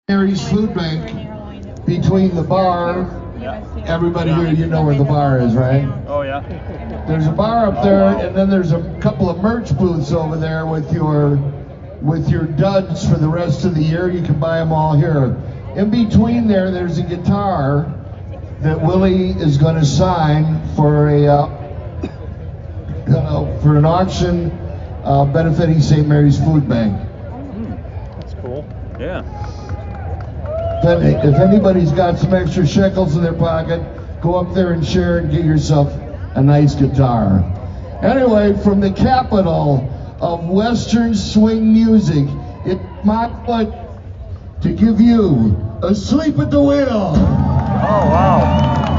Mary's Food Bank between the bar. Everybody here, you know where the bar is, right? Oh yeah. There's a bar up there, and then there's a couple of merch booths over there with your duds for the rest of the year. You can buy them all here. In between there's a guitar that Willie is going to sign for for an auction benefiting St. Mary's Food Bank. That's cool. Yeah. If anybody's got some extra shekels in their pocket, go up there and share and get yourself a nice guitar. Anyway, from the capital of Western swing music, it's my pleasure to give you Asleep at the Wheel. Oh, wow.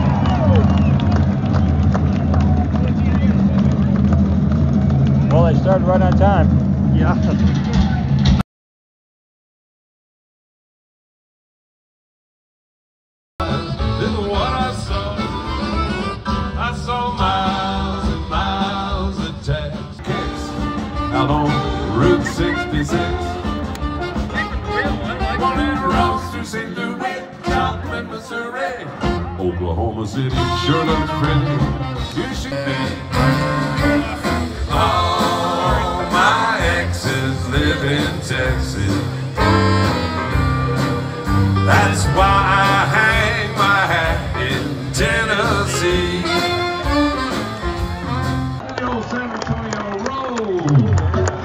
Well, they started right on time. Yeah. This is what I saw miles and miles of tax kicks out on Route 66. One in Ross through St. Louis, Joplin, Missouri. Oklahoma City sure looks pretty. You should be. All my exes live in Texas. That's why I hang my hat in Tennessee. The old San Antonio Road.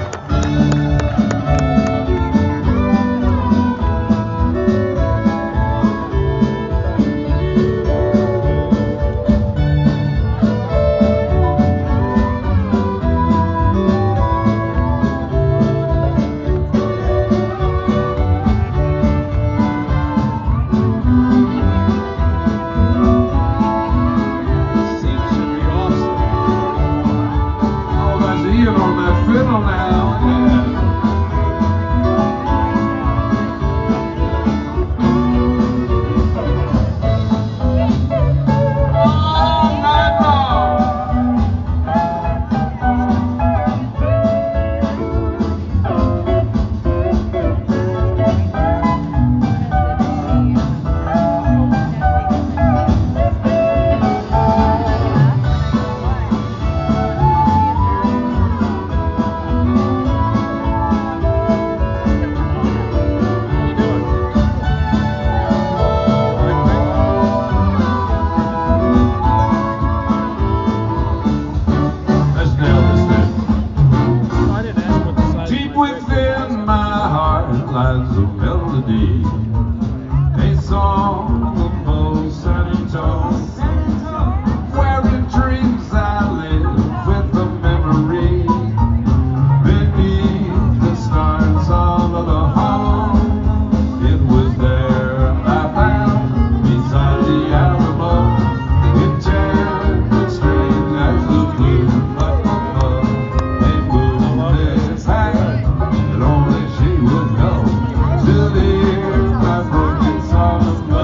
Within my heart lies a melody, a song of old San Antonio, where in dreams I live with a memory beneath the stars of the hollow. It was there I found beside the Alamo, enchanted strange as the blue up above, a moonlit path. Only she would know to leave my broken song of love.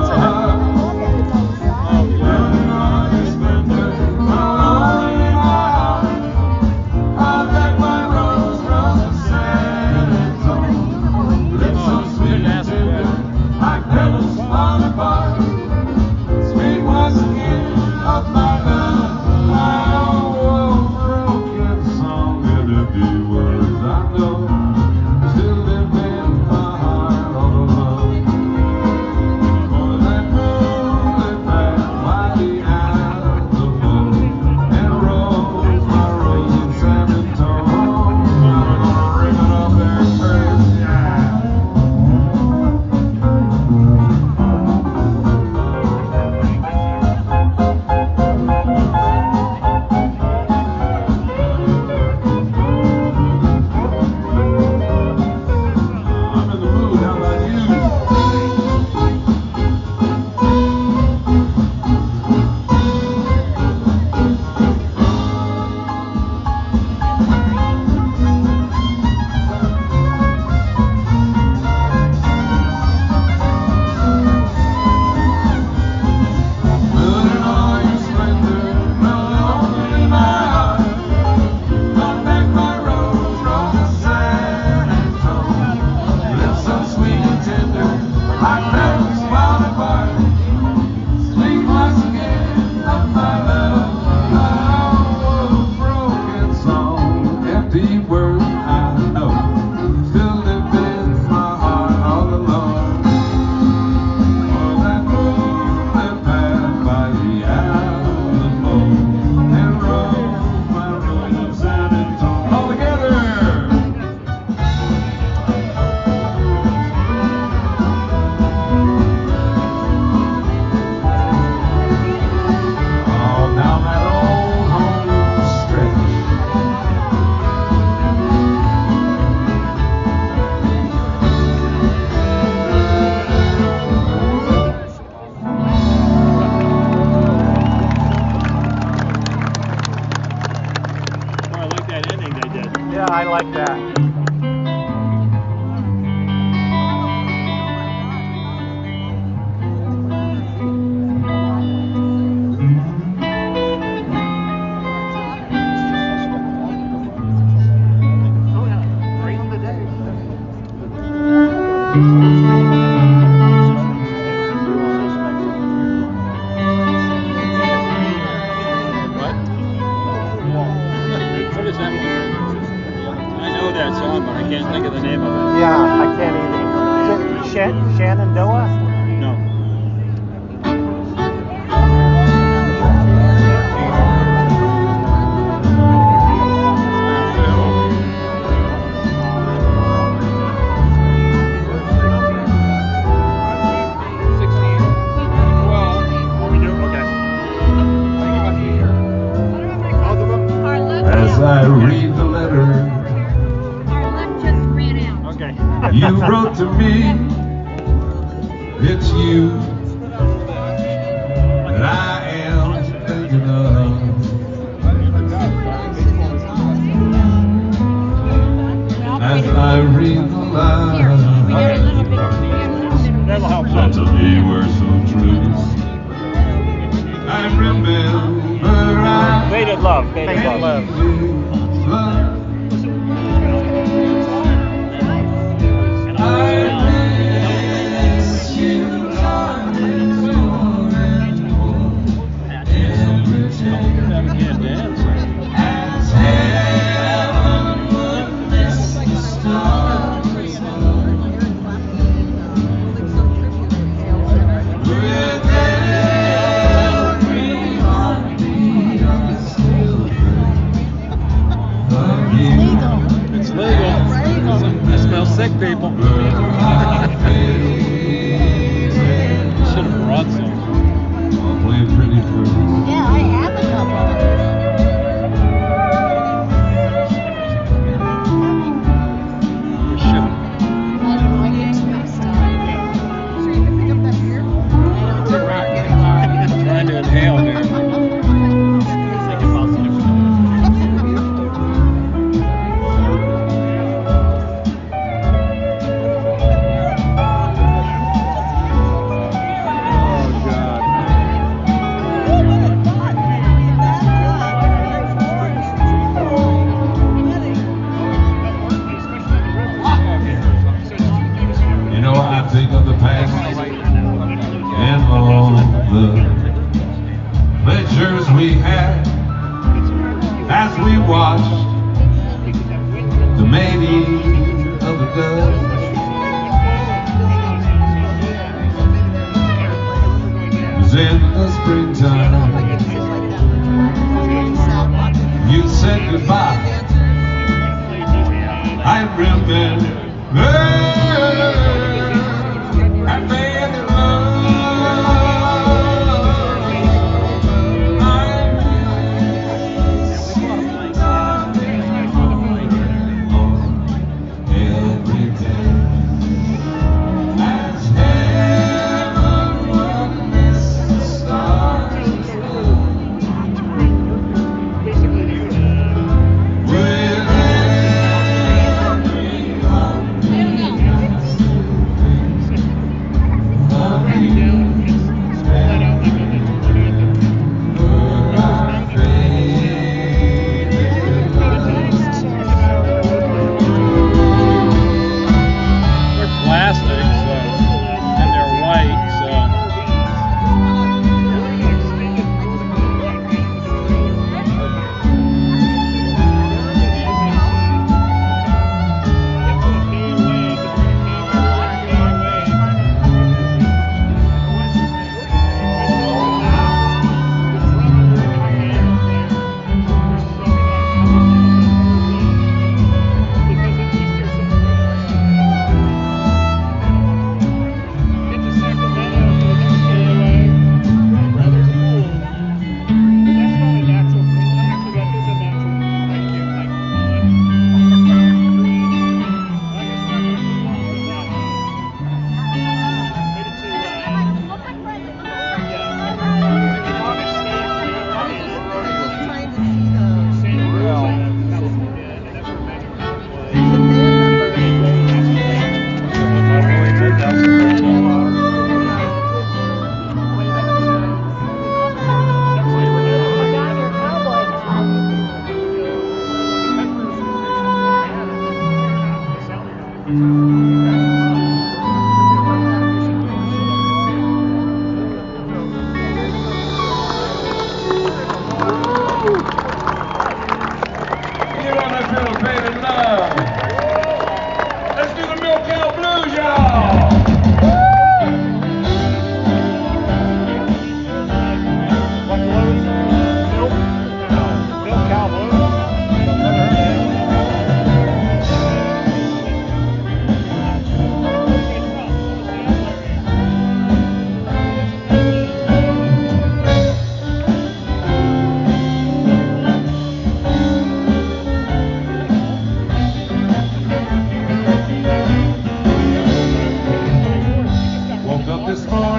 Yeah, I like that. That song, but I can't think of the name of it. Yeah, I can't either. Shenandoah? No. As I read the letter you wrote to me, it's you that I am thinking of. As I read the letter, that to me were so true. I remember I Faded love, faded love. It's legal. I smell sick, people. Should have brought some. I'll play it pretty first. Yeah, I have a couple. Trying to inhale here. Think of the past and all the pleasures we had as we watched the mating of the dove. It was in the springtime. You said goodbye. I remember. Stars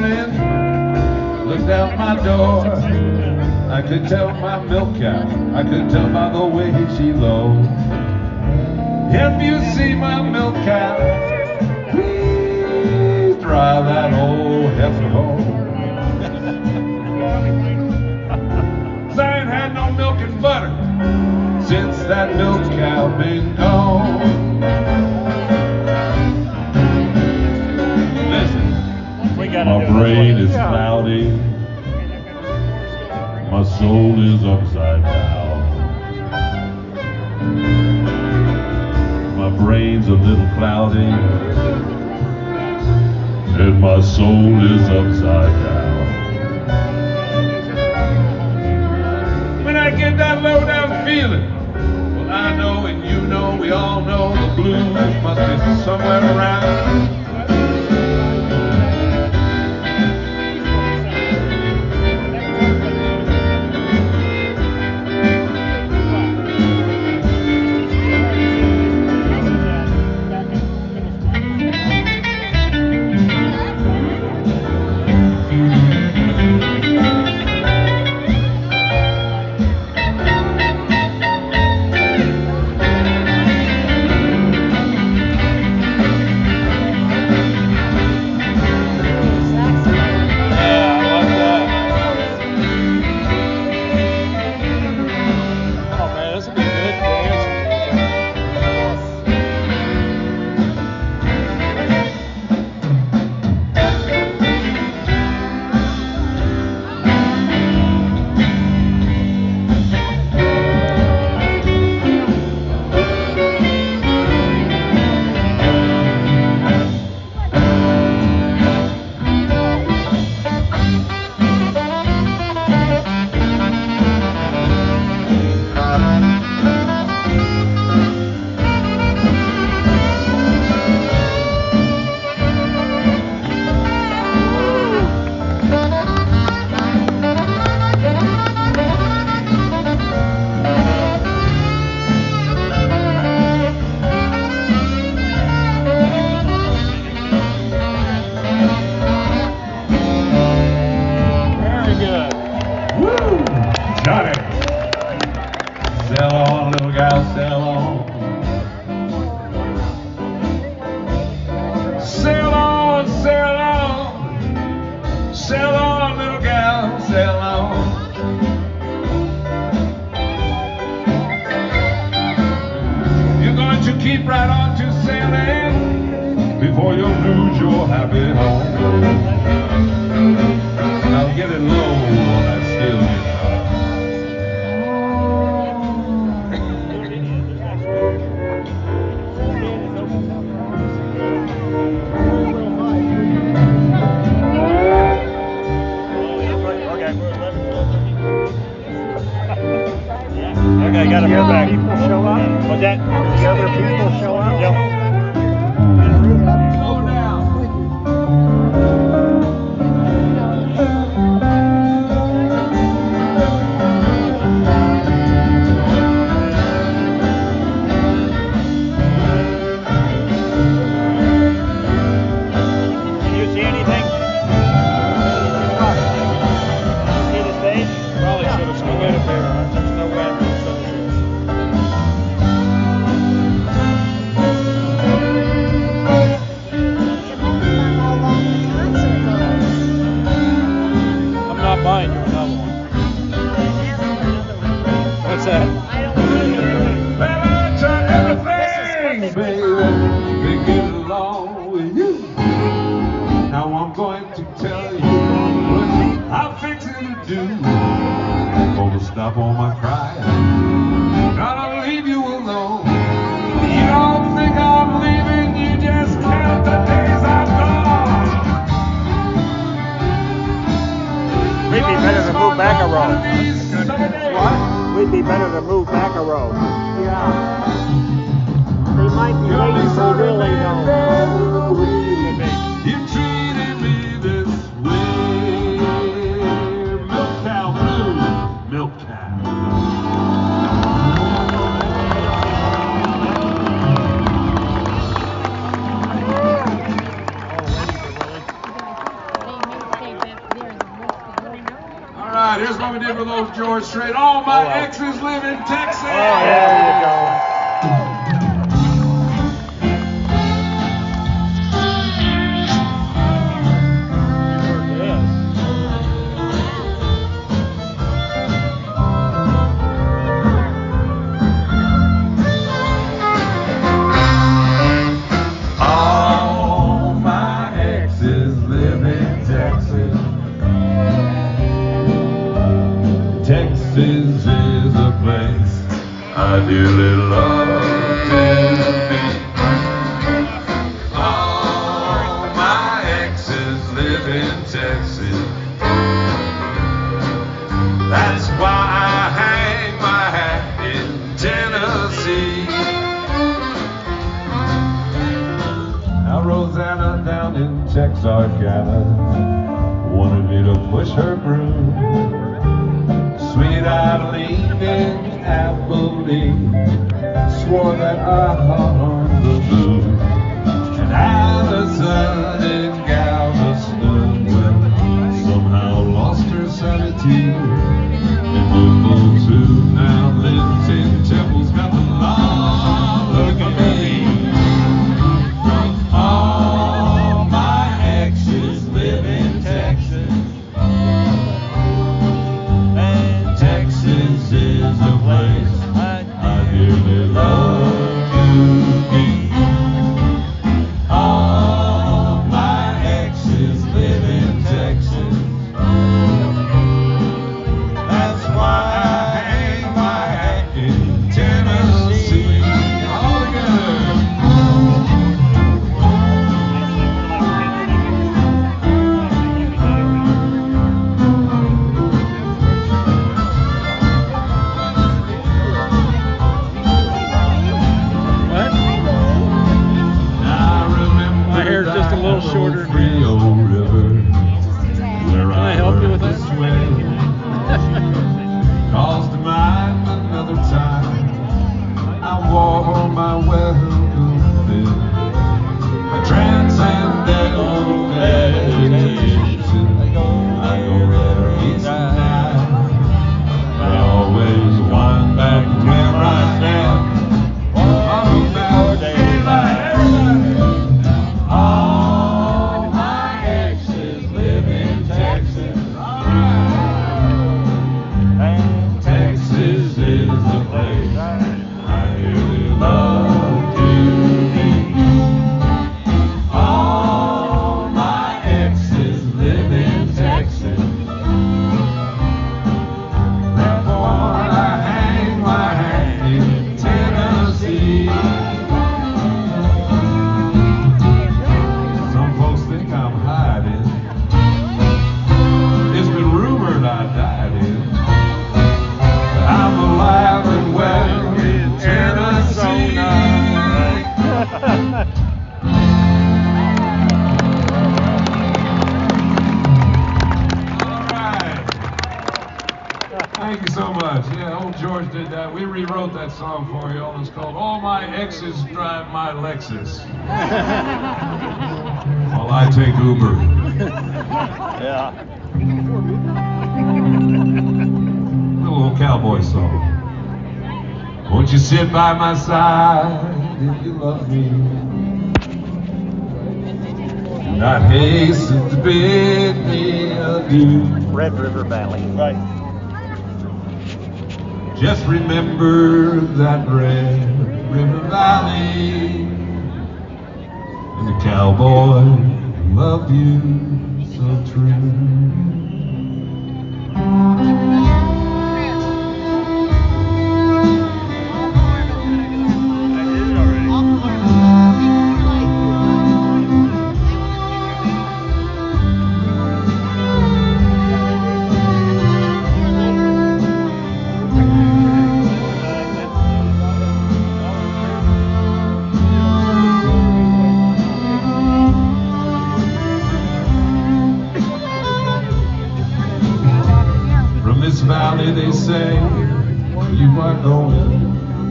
morning, looked out my door. I could tell my milk cow, I could tell by the way she lowed. If you see my milk cow, please drive that old heifer home. 'Cause I ain't had no milk and butter since that milk cow been gone. Listen, my brain is cloudy, my soul is upside down. My brain's a little cloudy, and my soul is upside down. When I get that low down feeling, well, I know and you know, we all know the blues must be somewhere around. Keep right on to sailing before you lose your happy home. Now get it low on that steel guitar. Okay, got him back. People show up. What's that? The other people show up. Yep. Slow down. Can you see anything? See the stage? Probably should have swung it up there. There's no way. Buying you another one. What's that? Well, I tried everything, baby, to get along with you. Now I'm going to tell you what I'm fixing to do. I'm gonna stop all my crying. Gonna leave you alone. You don't think I'm leaving, you just count the days I'm gone. We'd be better to move back a row. What? We'd be better to move back a row. Yeah. They might be waiting for really though. You treated me this way. Milk cow blues, milk cow. right, here's what we did with old George Strait. All my exes live in Texas. There you go. All my exes live in Texas. Texas is a place I dearly love to be. All my exes live in Texas. That's why I hang my hat in Tennessee. Now Rosanna down in Texarkana wanted me to push her broom. Sweet Eileen in Abilene swore that I harmed the moon. And Allison in Galveston, well, somehow lost her sanity. And Newfoundland too. Now Lindsay Temple's got the law. Look at me. All my exes live in Texas. Texas is a place I dearly love to be. All my exes live in Texas. That's why I hang my hat in Tennessee. All together. My hair's just a little shorter. Frio River, where Can I help you with learned that? to swim. Calls to mind another time I wore my welcome thin. A transcendental meditation. I go there each night. I always wind back where I am. Oh, now daylight. All my exes live in Texas. And Texas is the place I really love to be. All my exes live in Texas. Therefore I hang my hat in Tennessee. Some folks think I'm hiding. It's been rumored I died in. But I'm alive and well in Tennessee. All right. Thank you so much. Yeah, old George did that. We rewrote that song for you all. It's called All My Exes Drive My Lexus. While I take Uber. Yeah. Little cowboy song. Won't you sit by my side if you love me? Not hasten to bid me adieu. Red River Valley. Right. Just remember that Red River Valley and the cowboy who loved you so true. Valley, they say you are going.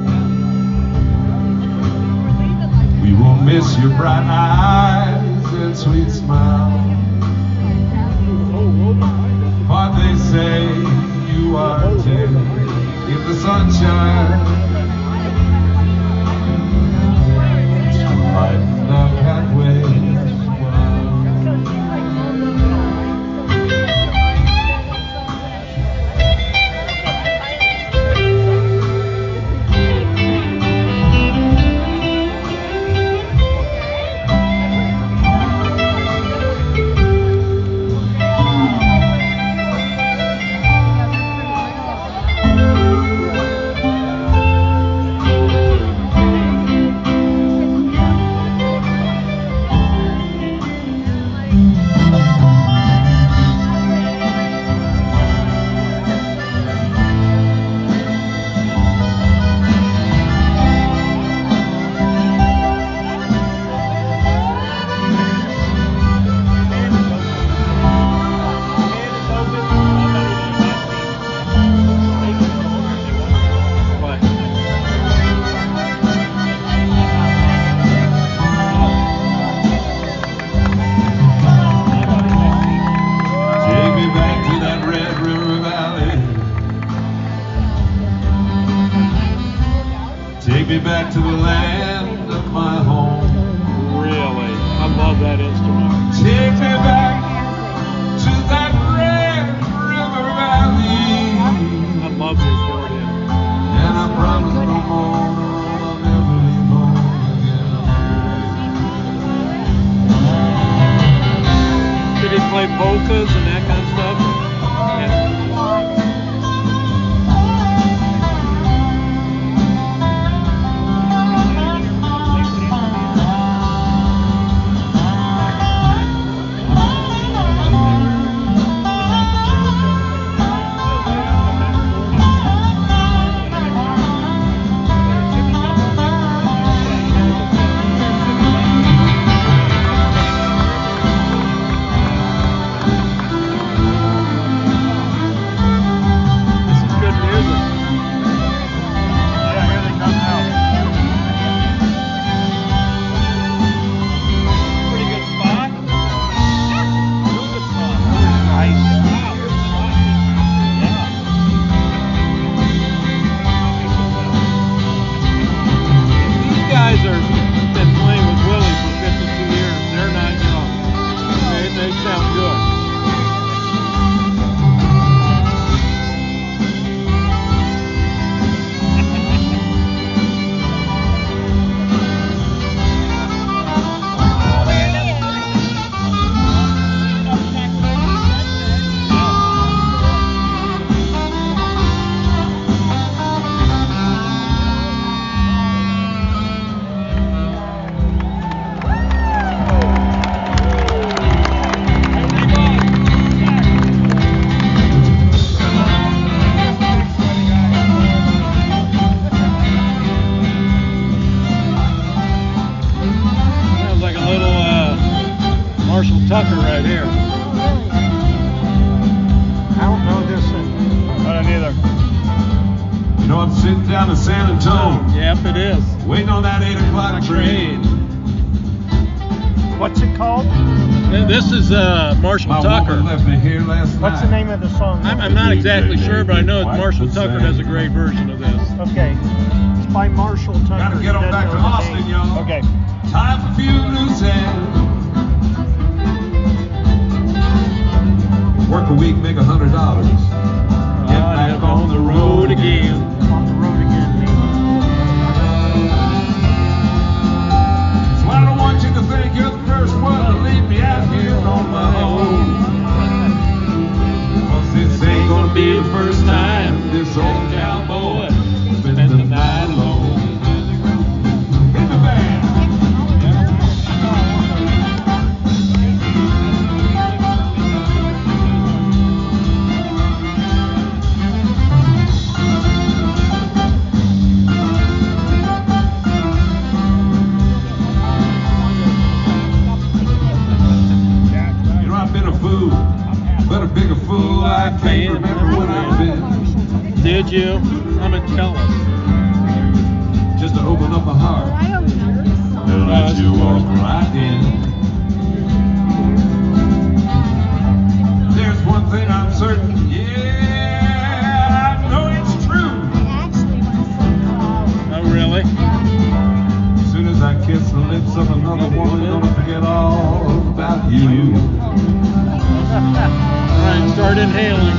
We will miss your bright eyes and sweet smile. But they say me back to the land of my home. Really, I love that instrument. Take me back to that red river valley. I love the accordion. And I promise no more I'll never leave home again. Did he play polkas and that kind of stuff? Yeah. Tucker right here. I don't know this one. I don't either. You know, I'm sitting down in San Antonio, Yep, it is. waiting on that 8 o'clock train. What's it called? This is Marshall My Tucker. woman left me here last night. What's the name of the song? I'm not exactly sure, but I know that Marshall Tucker does a great version of this. Okay. It's by Marshall Tucker. Gotta get on back to Austin, y'all. Okay. Time for a few loose ends. Work a week, make $100. Get back on the road again. On the road again, So I don't want you to think you're the first one to leave me out here on my own. 'Cause this ain't gonna be the first time this old cowboy spent the night alone. Hit the band. But a bigger fool, I can't remember when I've been. Did you? I'm in Kellis. Just to open up a heart I don't know this song. and let you walk right in. There's one thing I'm certain, yeah, I know it's true. I actually want to sing called. Oh, really? As soon as I kiss the lips of another woman, I'm gonna forget all about you. All right, start inhaling.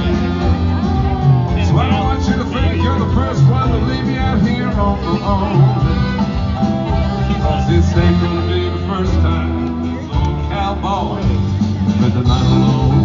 So I don't want you to think you're the first one to leave me out here on my own. 'Cause this ain't gonna be the first time this old cowboy spent the night alone.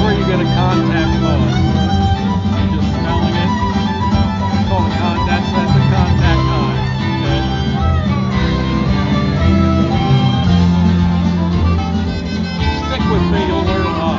where you get a contact buzz. Just smelling it. It's called that's a contact high. Okay? Stick with me, you'll learn a lot.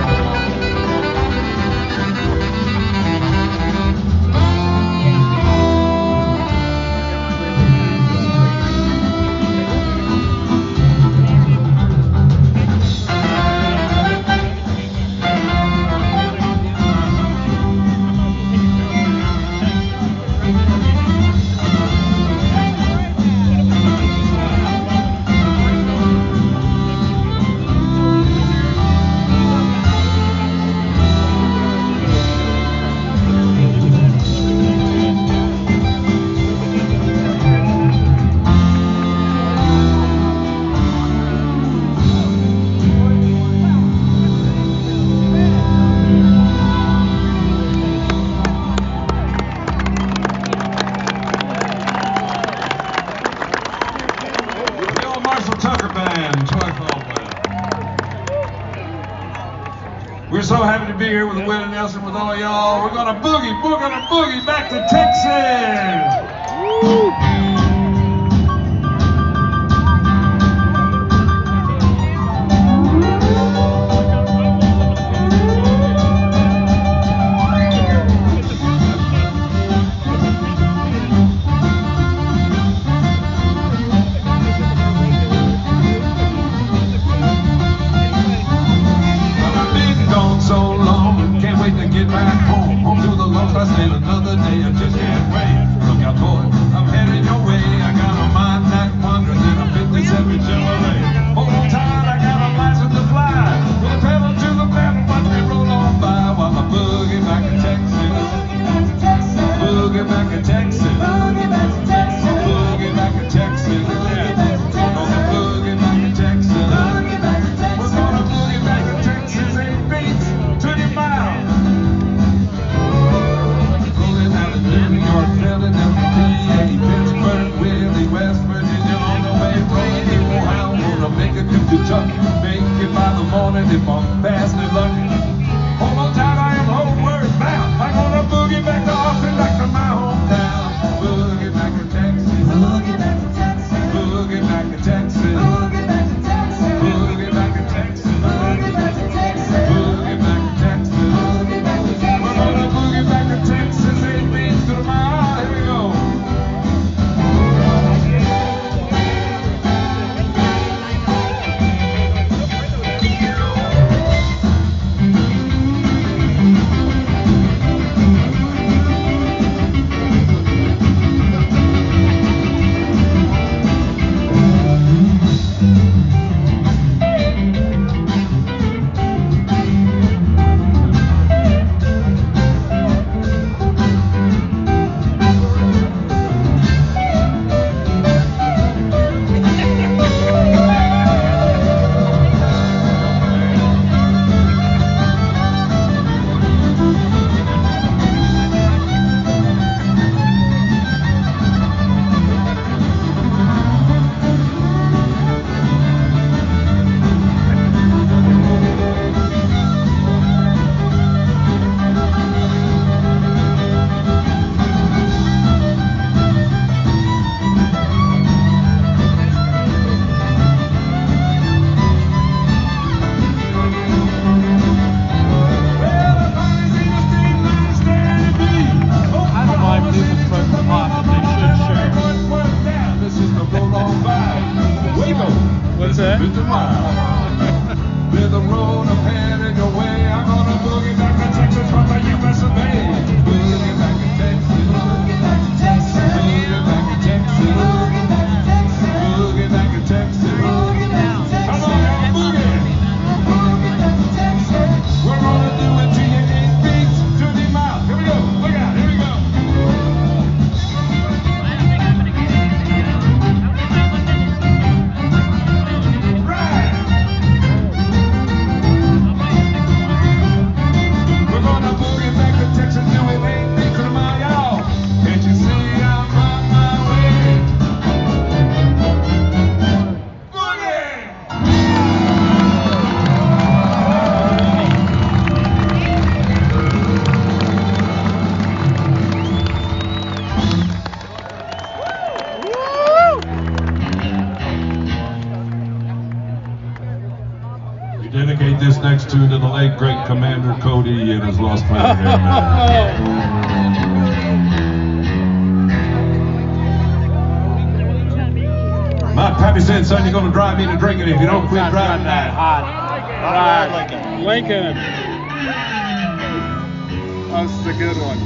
We're so happy to be here with Willie Nelson, with all y'all. We're gonna boogie back to Texas. With a road ahead in your way, I'm gonna boogie back to Texas from the US of A. Boogie back to Texas. Boogie back to Texas. Boogie back to Texas. Boogie back to Texas. Boogie back to Texas. Boogie back to Texas. Come on, y'all, boogie. Boogie back to Texas. We're gonna do it to you in beats to the mouth. Here we go. Look out. Here we go. Texas. Dedicate this next tune to the late great Commander Cody and his lost planet airman. My pappy said, son, you're gonna drive me to drinking if you don't quit driving that. Hot rod Lincoln. That's a good one.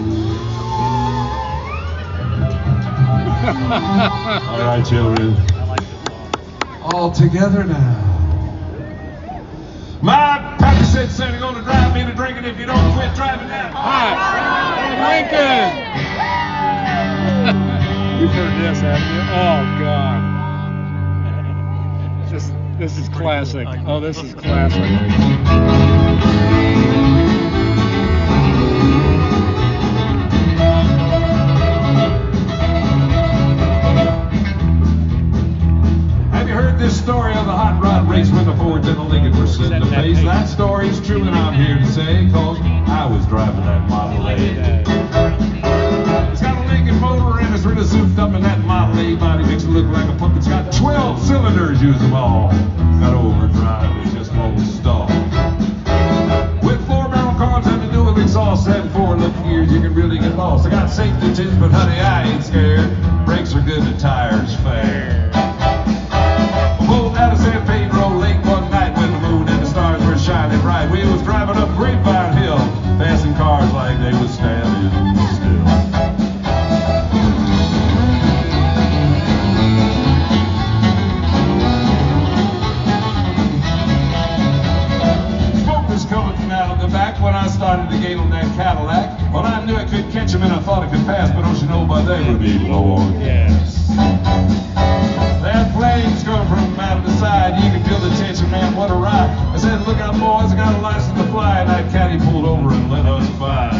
All right, children. All together now. My pappy said, son, you're gonna drive me to drinking if you don't quit driving that. Hot Lincoln. You've heard this, haven't you? Oh God. This is classic. Oh, this is classic. Have you heard this story of the hot rod race when the Fords and the Lincoln were sitting the pace? That story's true, and I'm here to say, cause I was driving that Model A. It's got a Lincoln motor and it's really souped up, and that Model A body makes it look like a pump. It's got 12 cylinders, use them all. Got overdrive, it just won't stall. With 4-barrel carbs and the dual exhaust and 4 lift gears, you can really get lost. I got safety tins, but honey, I ain't scared. Brakes are good, the tires fair. Pulled out of San Pedro late one night when the moon and the stars were shining bright. We was driving up Grapevine Hill, passing cars like they was standing still. When I started to gate on that Cadillac, well, I knew I could catch him and I thought I could pass, but don't you know by then would be low on gas. That flame's coming from out of the side, you can feel the tension, man, what a ride. I said, look out, boys, I got a license to fly, and that caddy pulled over and let us by.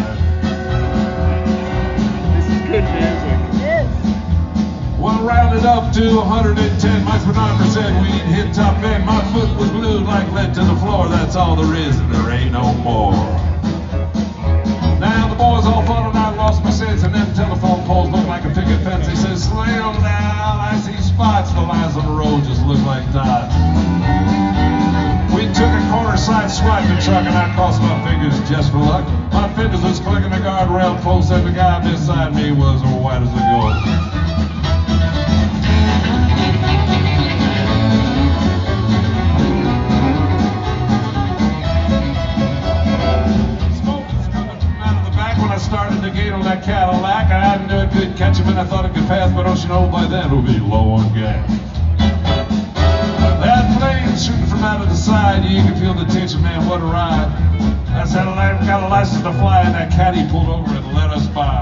This is good music. Well, rounded up to 110, miles per 9%, we'd hit top end. My foot was glued like lead to the floor, that's all there is, and there ain't no more. Now the boys all thought I lost my sense, and them telephone poles look like a picket fence. They said, slow down, I see spots, the lines on the road just look like dots. We took a corner side swipe the truck, and I crossed my fingers just for luck. My fingers was clicking the guardrail post, and the guy beside me was white as a ghost. Started the gate on that Cadillac. I knew I could catch him and I thought I could pass, but don't you know by then we'll be low on gas. That plane shooting from out of the side, you can feel the tension, man, what a ride. I said I got a license to fly, and that caddy pulled over and let us by.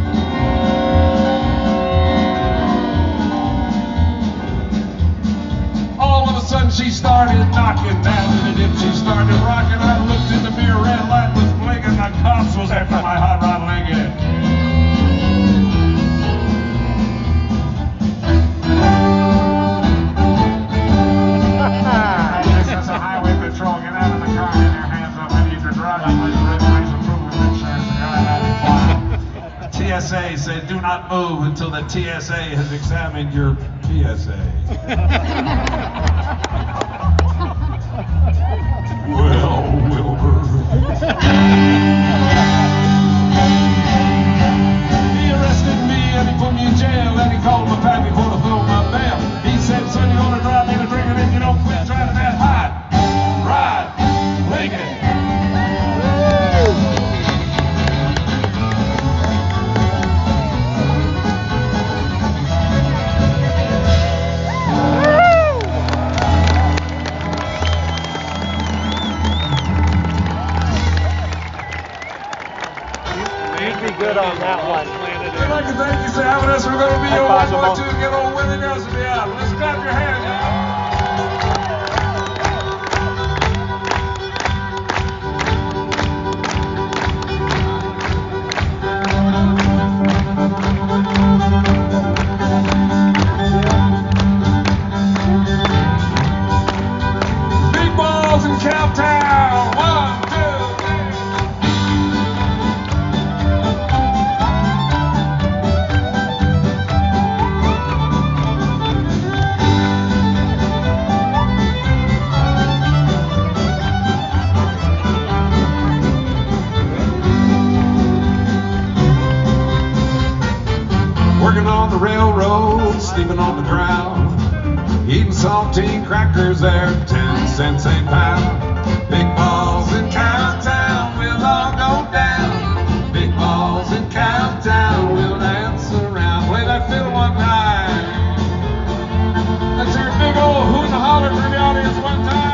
All of a sudden she started knocking down, and then she started rocking. I looked in the mirror, red light was blinking, the cops was after my hot rod Lincoln. This is a highway patrol. Get out of the car, get your hands up, and either driving with registration proof of insurance and you're not TSA said do not move until the TSA has examined your PSA. Well, Wilbur. He arrested me and he put me in jail, and he called my pappy for to fill my bail. He said, son, you're gonna drive me to drinking if you don't quit driving that hot rod Lincoln. Good on that one. I'd like to thank you for having us. We're going to be on 1 more 2 and get old Willie Nelson to be out. Let's clap your hands, y'all. Big balls in Cowtown. 1, 2, 3. sleeping on the ground, eating saltine crackers there, 10 cents a pound. Big balls in Cowtown, we'll all go down. Big balls in Cowtown, we'll dance around. Play that fiddle one time. Let's hear a big old hoot and holler from the audience one time.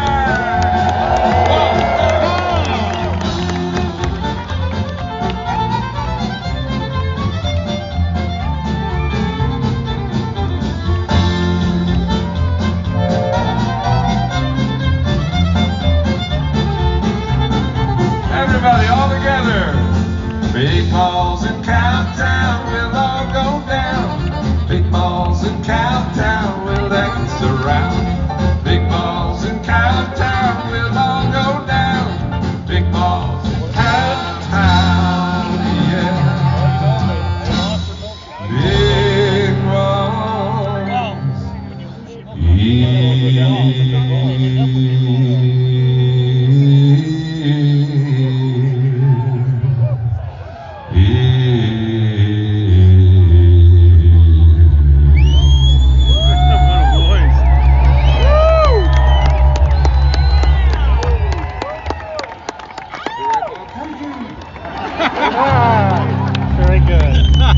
Everybody all together. Big balls in Cowtown, we'll all go down. Big balls in Cowtown, we'll dance around. Big balls in Cowtown, we'll all go down. Big balls in Cowtown, yeah. Big Very good.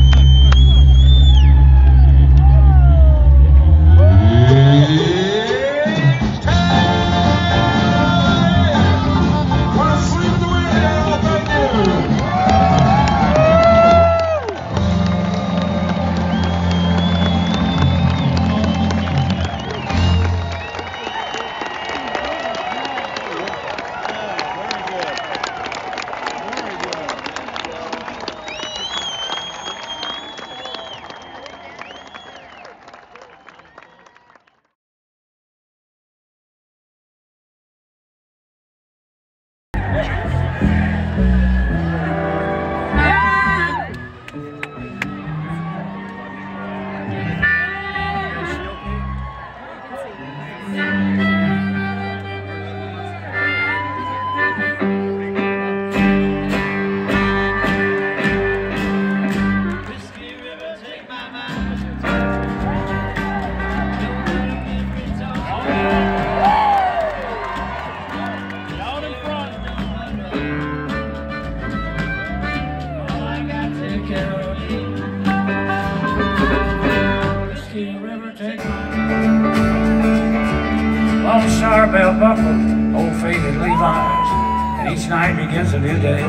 Lone Star bell buckle, old faded Levi's, and each night begins a new day.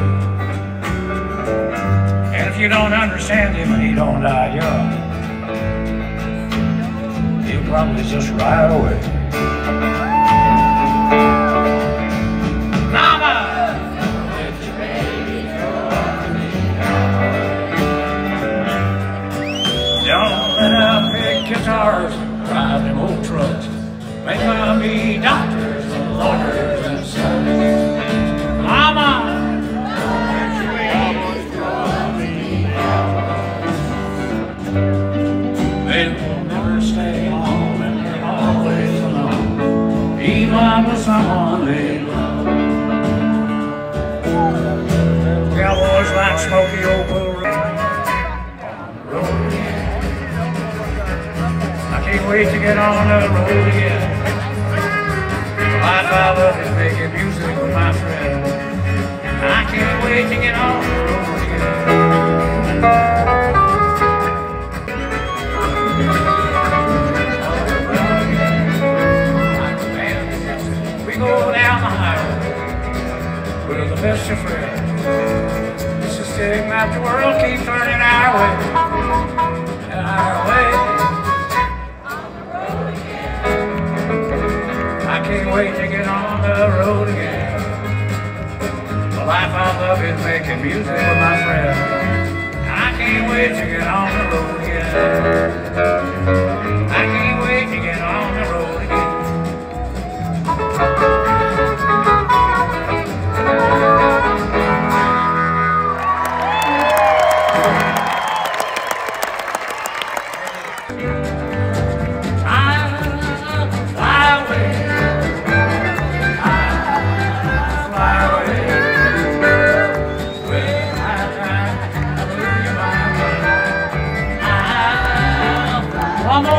And if you don't understand him and he don't die young, he'll probably just ride away. Mama! Let your baby don't let them big guitars drive them old trucks. Make them be doctors and lawyers and sons. Mama! They will never stay home and they're always alone, even with someone they love. Cowboys like Smoky Old Bull Run on the road again. I can't wait to get on the road again. Life I love is making music with my friends. I can't wait to get on the road again. We go down the highway, we're the best of friends. It's a stigma the world keeps turning our way, and our way. I can't wait to get on the road again. The life I love is making music with my friends. I can't wait to get on the road again. I can't wait to get on the road again. One more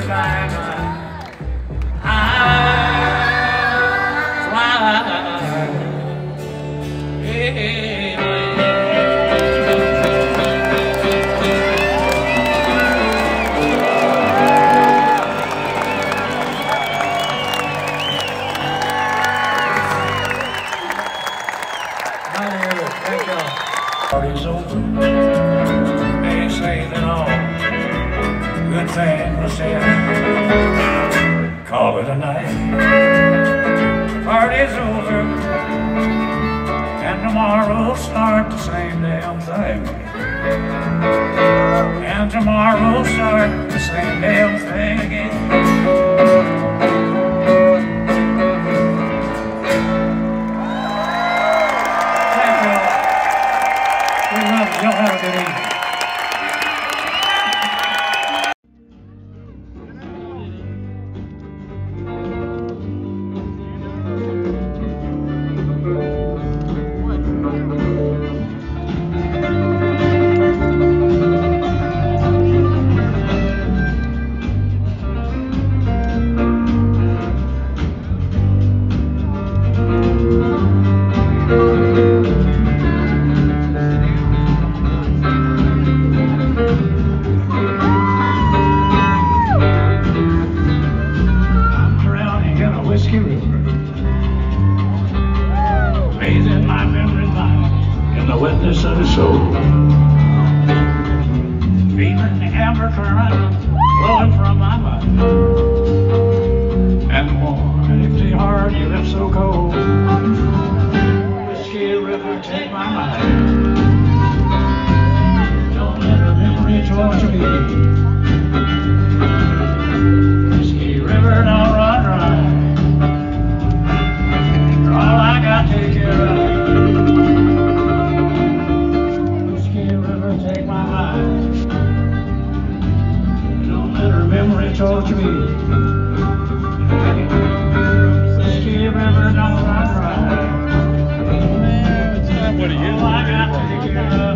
time I fly. Party's over. They say that all good things end. Call it a night. The party's over, and tomorrow'll start the same damn thing. And tomorrow'll start the same damn thing again. Y'all have a good evening. Witness of his soul, feeling the amber current flowing from my mind, and the warm and empty heart you left so cold. Whiskey River, take my mind, don't let the memory torture me. Whiskey River, don't run dry, you're all I got to take care of. Memory torture me. Whiskey River, don't run dry. What do you? All I got to take care of.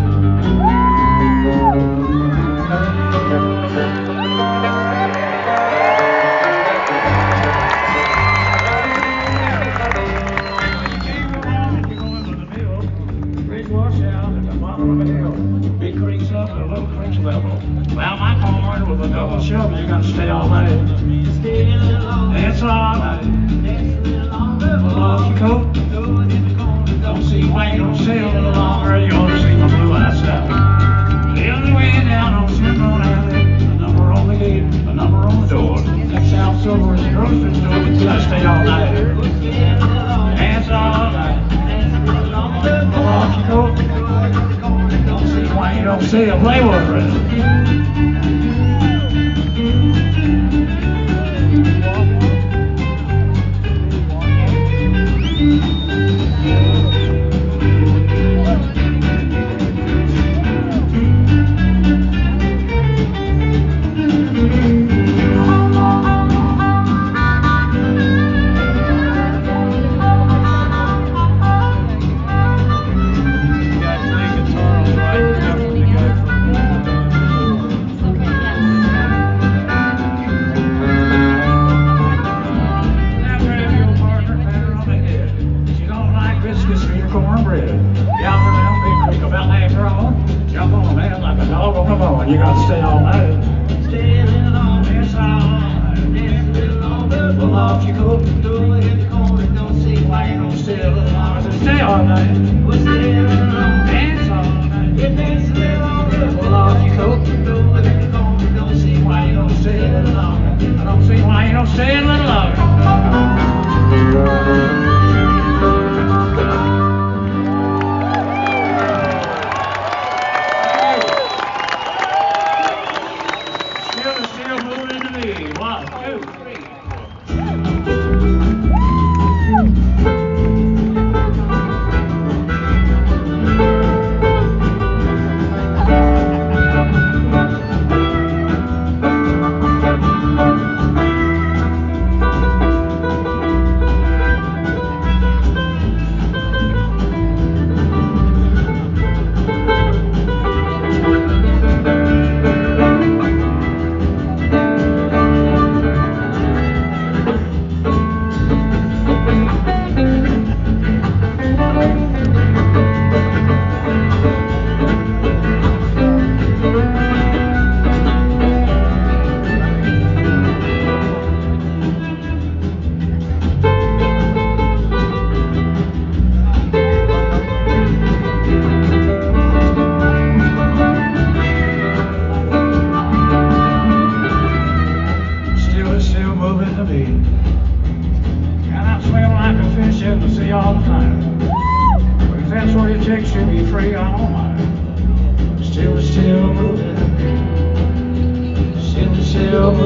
Bridge wash out at the bottom of the hill. Big creeks up at a low creek level. Well, my corn with a double shovel, you're gonna stay all night. It's all night. Pull off your coat. Don't see white, don't sail a little longer. You ought to see my blue eyes out. The other way down on Cimarron Alley. The number on the gate, the number on the door. Next South Silver is the grocery store. Till I stay all night. It's all night. Pull off your coat. Don't see white, don't sail. Play with it.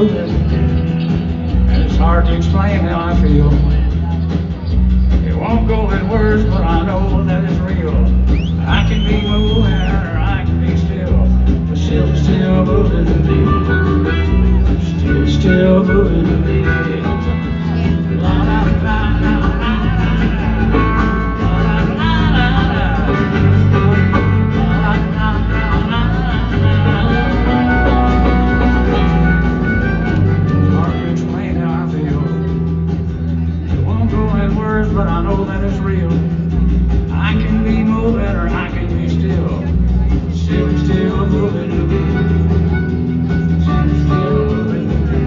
moving, and it's hard to explain how I feel. It won't go in words, but I know that it's real. I can be moving or I can be still, but still moving to me. Still moving to me. La la la la la. But I know that it's real. I can be moving or I can be still moving to me. Still moving to me.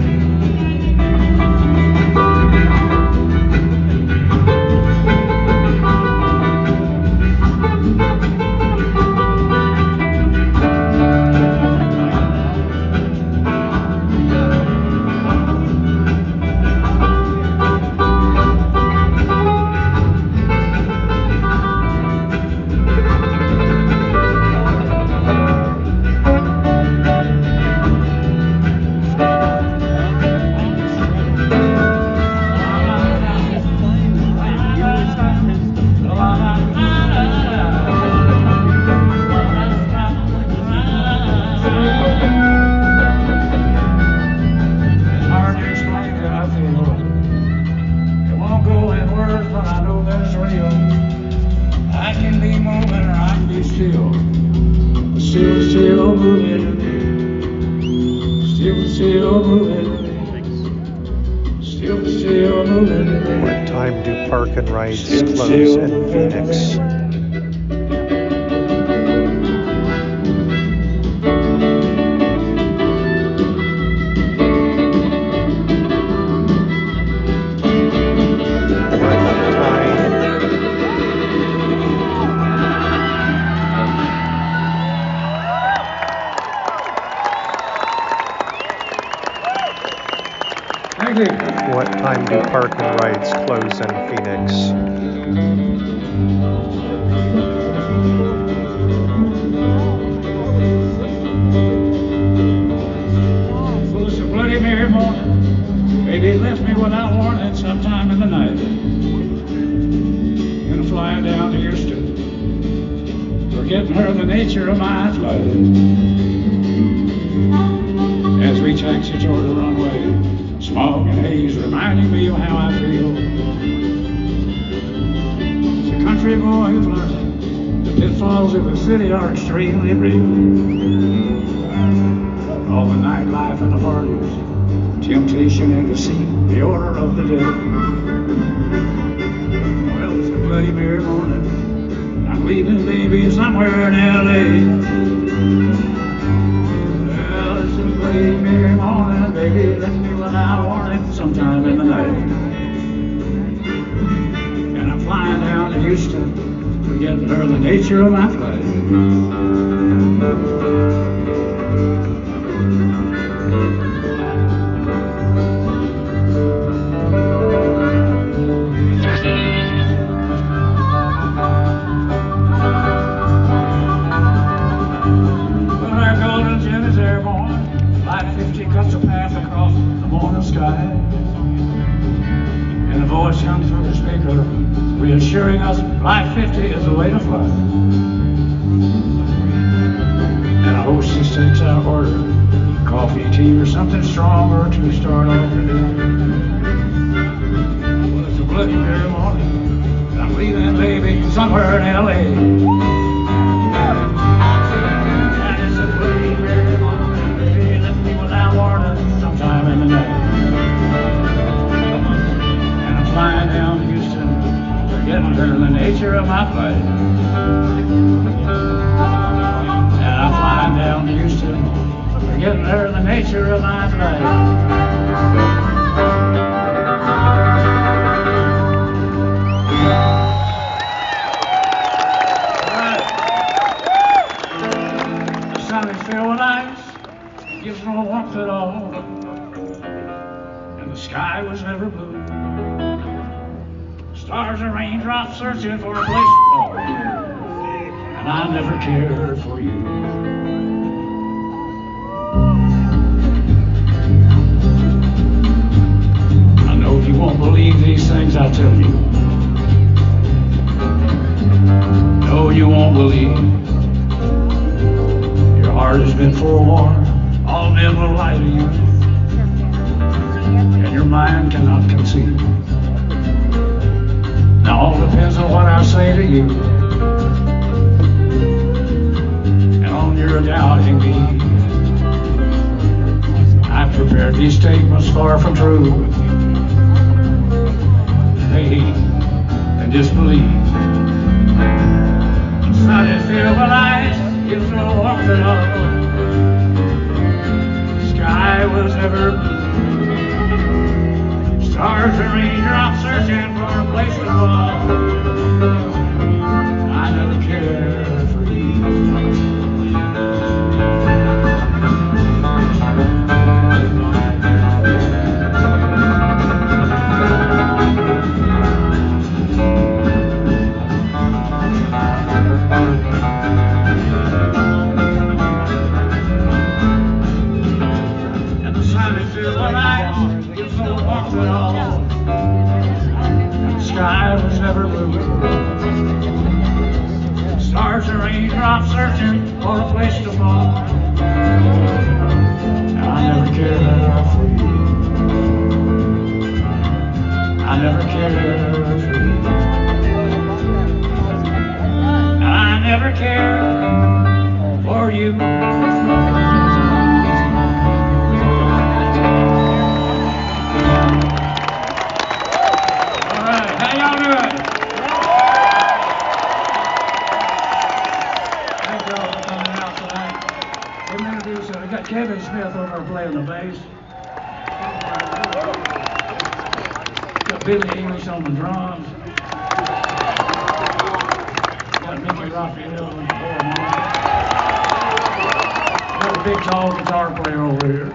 What time do park and rides close in Phoenix? What time do park and rides close in Phoenix? Well, it's a Bloody Mary morning. Baby left me without warning sometime in the night. Gonna fly down to Houston, forgetting her the nature of my flight. As we taxi toward the runway, smog and haze reminding me of how I feel. As a country boy who's learning, the pitfalls of the city are extremely real. All the nightlife and the parties, temptation and deceit, the order of the day. Well, it's a Bloody Mary morning. I'm leaving, baby, somewhere in L.A. Well, it's a Bloody Mary morning, baby, left me without warning sometime in the night. And I'm flying down to Houston, forgetting her the nature of my flight. And a voice comes through the speaker, reassuring us Flight 50 is the way to fly. And a hostess takes our order, coffee, tea, or something stronger to start off the day. Well, it's a Bloody Mary morning, and I'm leaving, baby, somewhere in L.A. And it's a Bloody Mary morning, baby, left me without warning sometime in the night. Flying down to Houston, forgetting her the nature of my flight. And I'm flying down to Houston, forgetting her the nature of my flight. Right. The sun is filled with ice, gives no warmth at all, and the sky was never blue. Stars and raindrops searching for a place to fall, and I never cared for you. mind cannot conceive. Now all depends on what I say to you, and on your doubting me. I've prepared these statements far from true. Faith and disbelief. Sun is filled with ice, gives no warmth at all. Sky was never blue. Stars and raindrops searching for a place to fall. I never cared for you. Sky was never blue. Stars and raindrops searching for a place to fall. I never cared for you. I never cared for you. I never cared for you. I got Kevin Smith over there playing the bass. Got Billy English on the drums. Got Mickey Raphael on the harmonica. Got a big tall guitar player over here.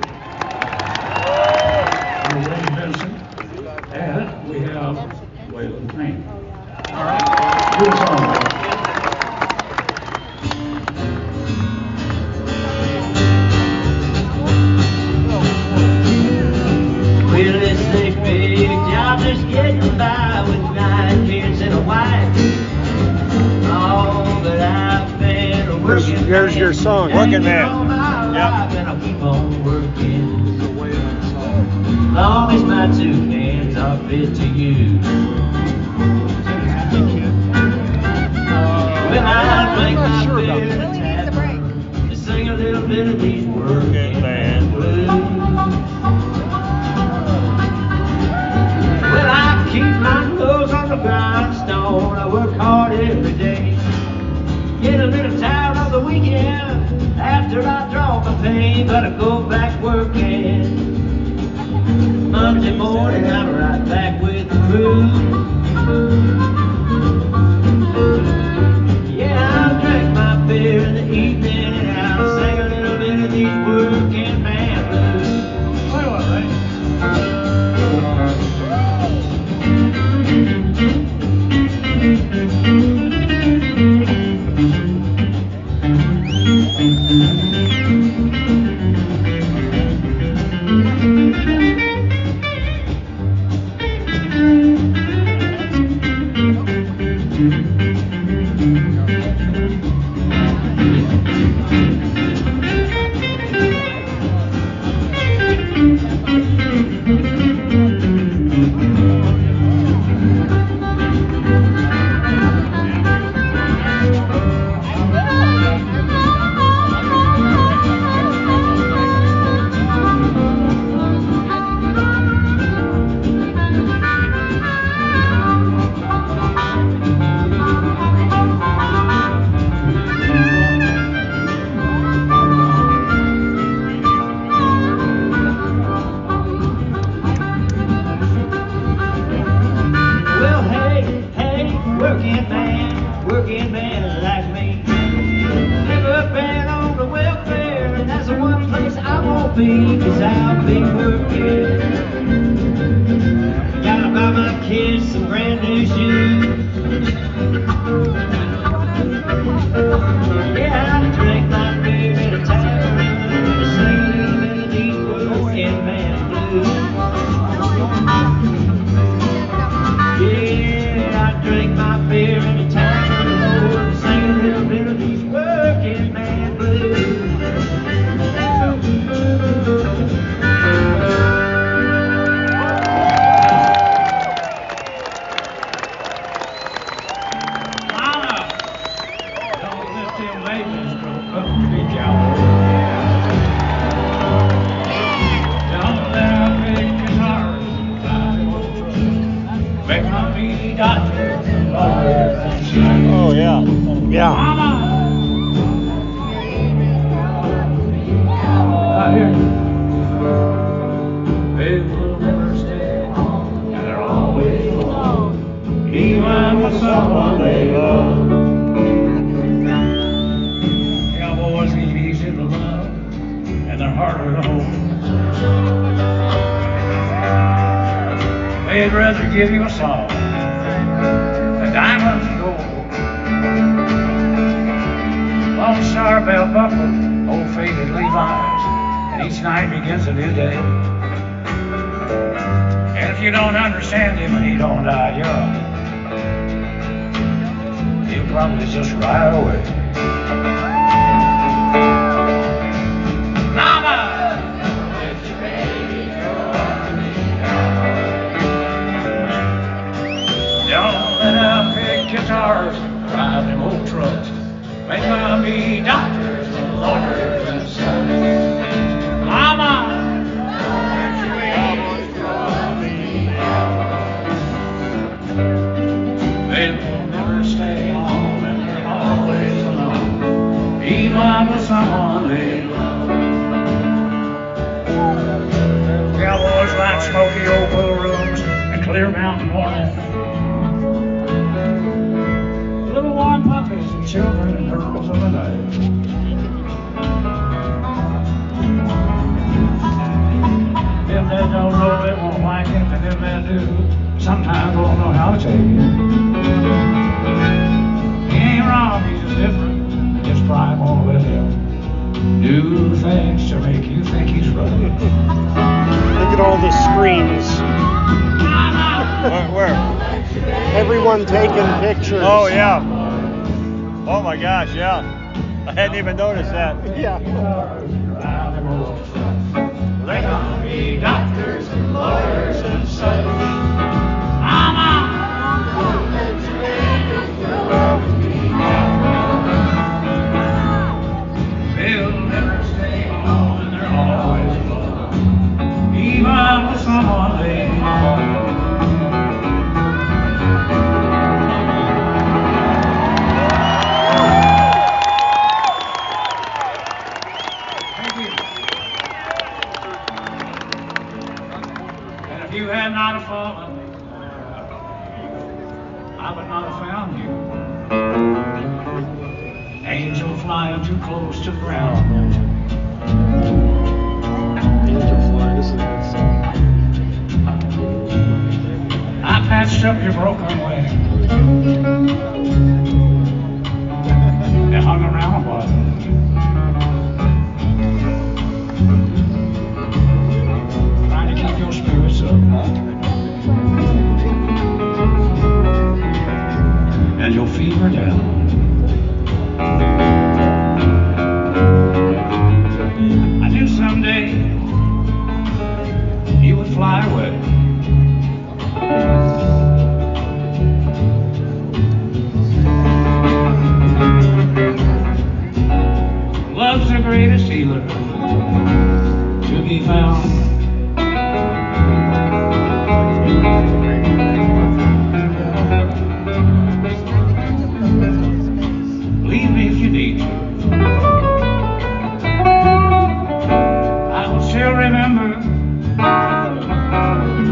Ray Benson. And we have Waylon Payne. All right, do a song. Just getting by with 9 kids and a wife. All that I've been a working man. Here's your song, Working Man. Yep. And I'll keep on working. Long as my 2 hands are fit to use. When I drink my beer and sing a little bit of these working man blues. Keep my nose on the grindstone. I work hard every day. Get a little tired on the weekend after I draw my pay, but I go back working. Monday morning I'm right back with the crew. Yeah, I'll drink my beer in the evening and I'll sing a little bit of these working man blues. Play one, buddy. Working man like me. Never been on the welfare, and that's the one place I won't be, 'cause I'll be working. Gotta buy my kids some brand new shoes. Yeah, I drink my beer at a tavern and sing a little bit of these working man blues. Yeah, I drink my beer at a tavern and sing a little bit of these working man blues. doctors and lawyers and such. Oh, yeah. Yeah. Mama. I hear you. They will never stay, and they're always alone, even with someone they love. Cowboys ain't easy to love, and they're harder to hold. They'd rather give you a song than diamonds and gold. Lone Star belt buckle, old faded Levi's, and each night begins a new day. And if you don't understand him and he don't die young, he'll probably just ride away. Mama, let your baby come to me. Don't let them big guitars drive them old trucks. Make them be doctors and lawyers and such. Mama, let your baby come to me. They will never stay home and they're always alone, even with someone they love. Cowboys like smoky old pool rooms and clear mountain mornings. Little warm puppies and children and girls of the night. Them that don't know they won't like it, and them that do sometimes won't know how to take it. He ain't wrong, he's just different. His pride won't let him do things to make you think he's right. Look at all the screens. Where? Everyone taking pictures. Oh, yeah. Oh, my gosh, yeah. I hadn't even noticed that. Yeah. They gonna be doctors and lawyers and such. Mama, let your baby come to me. They'll never stay home and they're always alone, even with someone they love. If you had not have fallen, I would not have found you. Angel flying too close to the ground. I patched up your broken wing and hung around a while. Keep your spirits up and your fever down. I knew someday you would fly away. Love's the greatest healer to be found. Leave me if you need to. I will still remember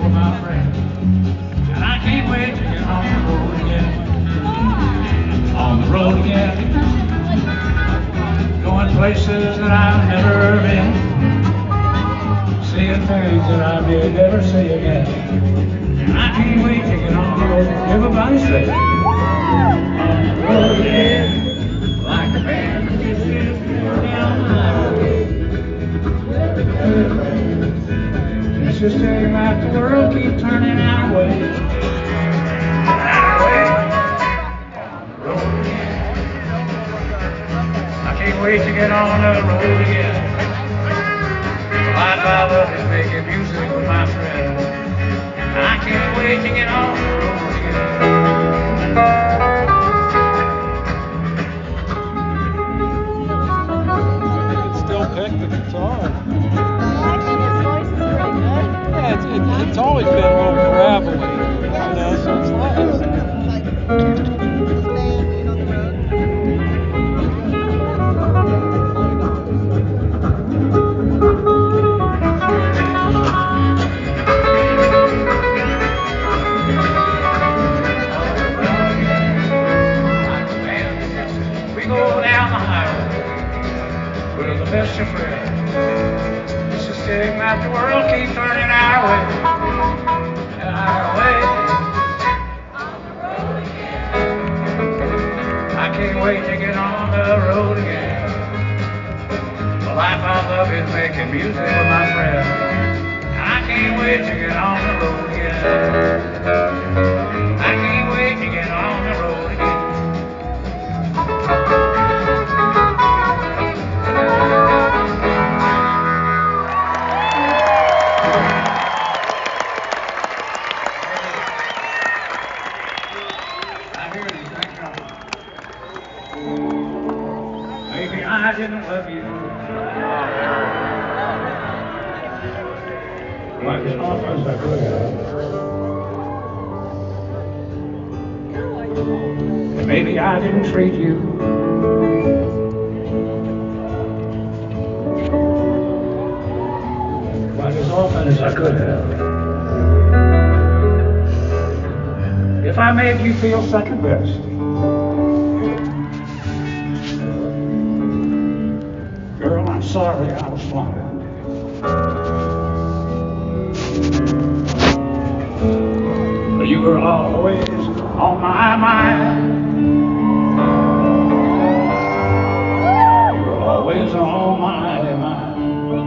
with my friends. And I can't wait to get on the road again. On the road again. Going places that I've never been. Seeing things that I may never see again. And I can't wait to get on the road. Everybody say, on the road again. Like a band that just is down the highway. Let's just take like the world keep turning our way. Our way. On the road again. I can't wait to get on the road again. The life I love is making music with my friends. I can't wait to get on the road again. Pick the guitar. His voice is pretty good. Yeah, it's always been real gravelly, you know, so it's nice. We go down the highway. We're the best of friends. It's just getting like the world keeps turning our way. Our way. I can't wait to get on the road again. The life I love is making music with my friends. I can't wait to get on the road again. I can't wait to get on the road again. Maybe I didn't love you like as often as I could have. And maybe I didn't treat you like as often as I could have. If I made you feel second best, girl, I'm sorry I was blind. But you were always on my mind. You were always on my mind.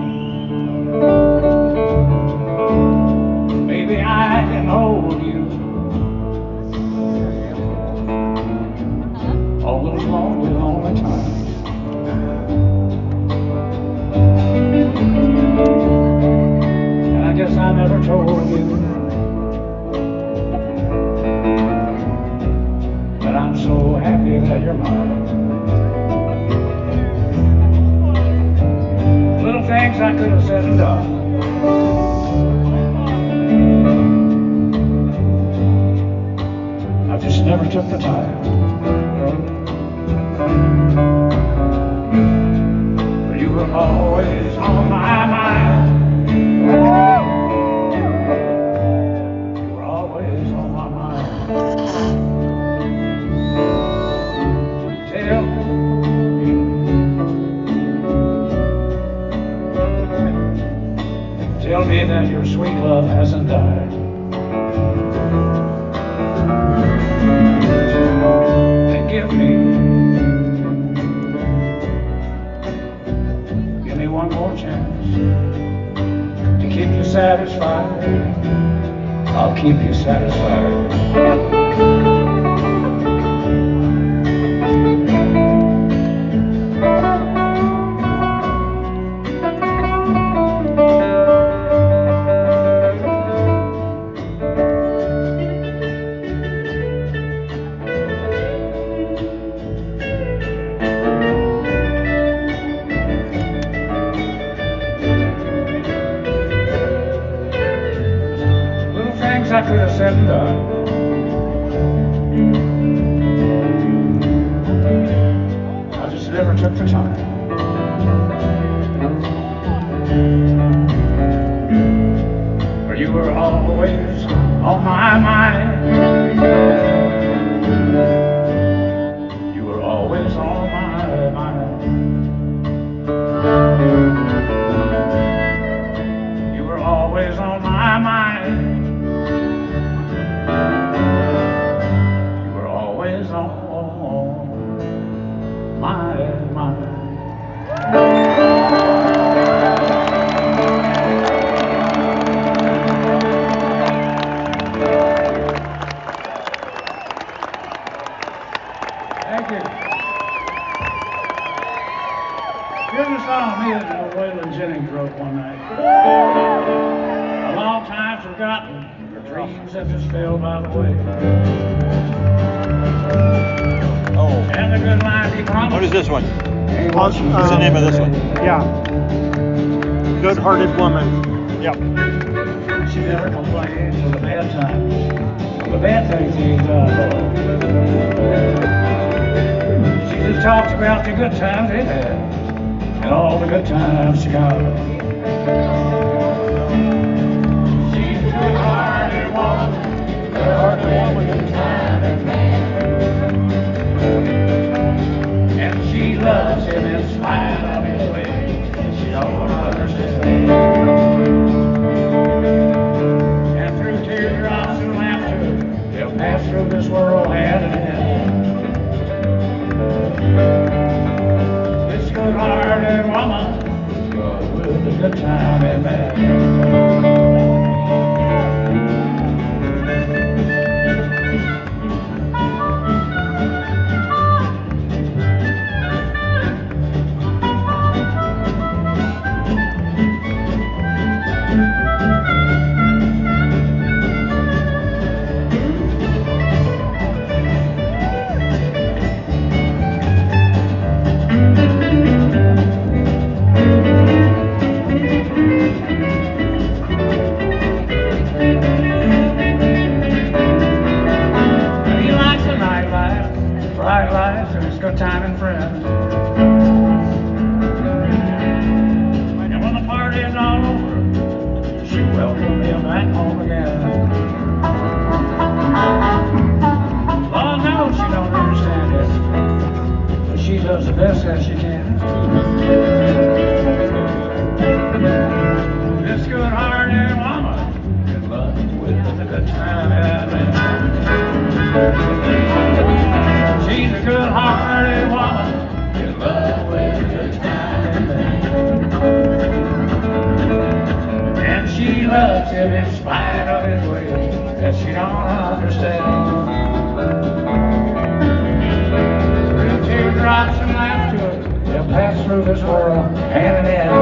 Maybe I can hold you all those lonely, lonely times. And I guess I never told you that I'm so happy that you're mine. Little things I could have said and done. I just never took the time. But you were always on my mind. You were always on my mind. Tell me that your sweet love hasn't died. Then give me one more chance to keep you satisfied. I'll keep you satisfied. I could have said and done. I just never took the time. Or you You were always on my mind. You were always on my mind. You were always on my mind. You were always on my mind. Thank you. Here's a song me and Waylon Jennings wrote one night. A long time forgotten, for dreams that just fell by the way. Oh. And the good line he promised. What is this one? Ain't what she What's the name of this one? Yeah. Good-hearted woman. Yep. She never complains of the bad times, of the bad things he's done. She just talks about the good times they've had, and all the good times she got. She's a good-hearted woman, good-hearted woman, good time and man. And she loves him in spite of his ways, and she don't understand. And through teardrops and laughter, they'll pass through this world hand in hand. This good-hearted woman is good with a good time and bad. He likes the nightlife, bright lights, and his good time and friends. And when the party is all over, she welcomes him back home again. Lord knows she don't understand it, but she does the best that she can. This good-hearted woman in love with the good time and man. She's a good-hearted woman in love with a good time and man. And she loves him in spite of his ways that she don't understand. Through teardrops and laughter, they'll pass through this world hand in hand.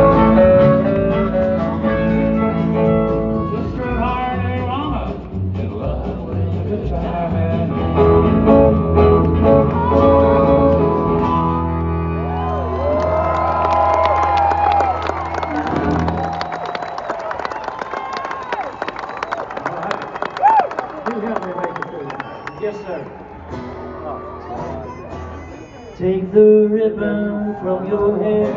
This good-hearted woman in love with a good time and You help me make it through. Yes, sir. Take the ribbon from your hair,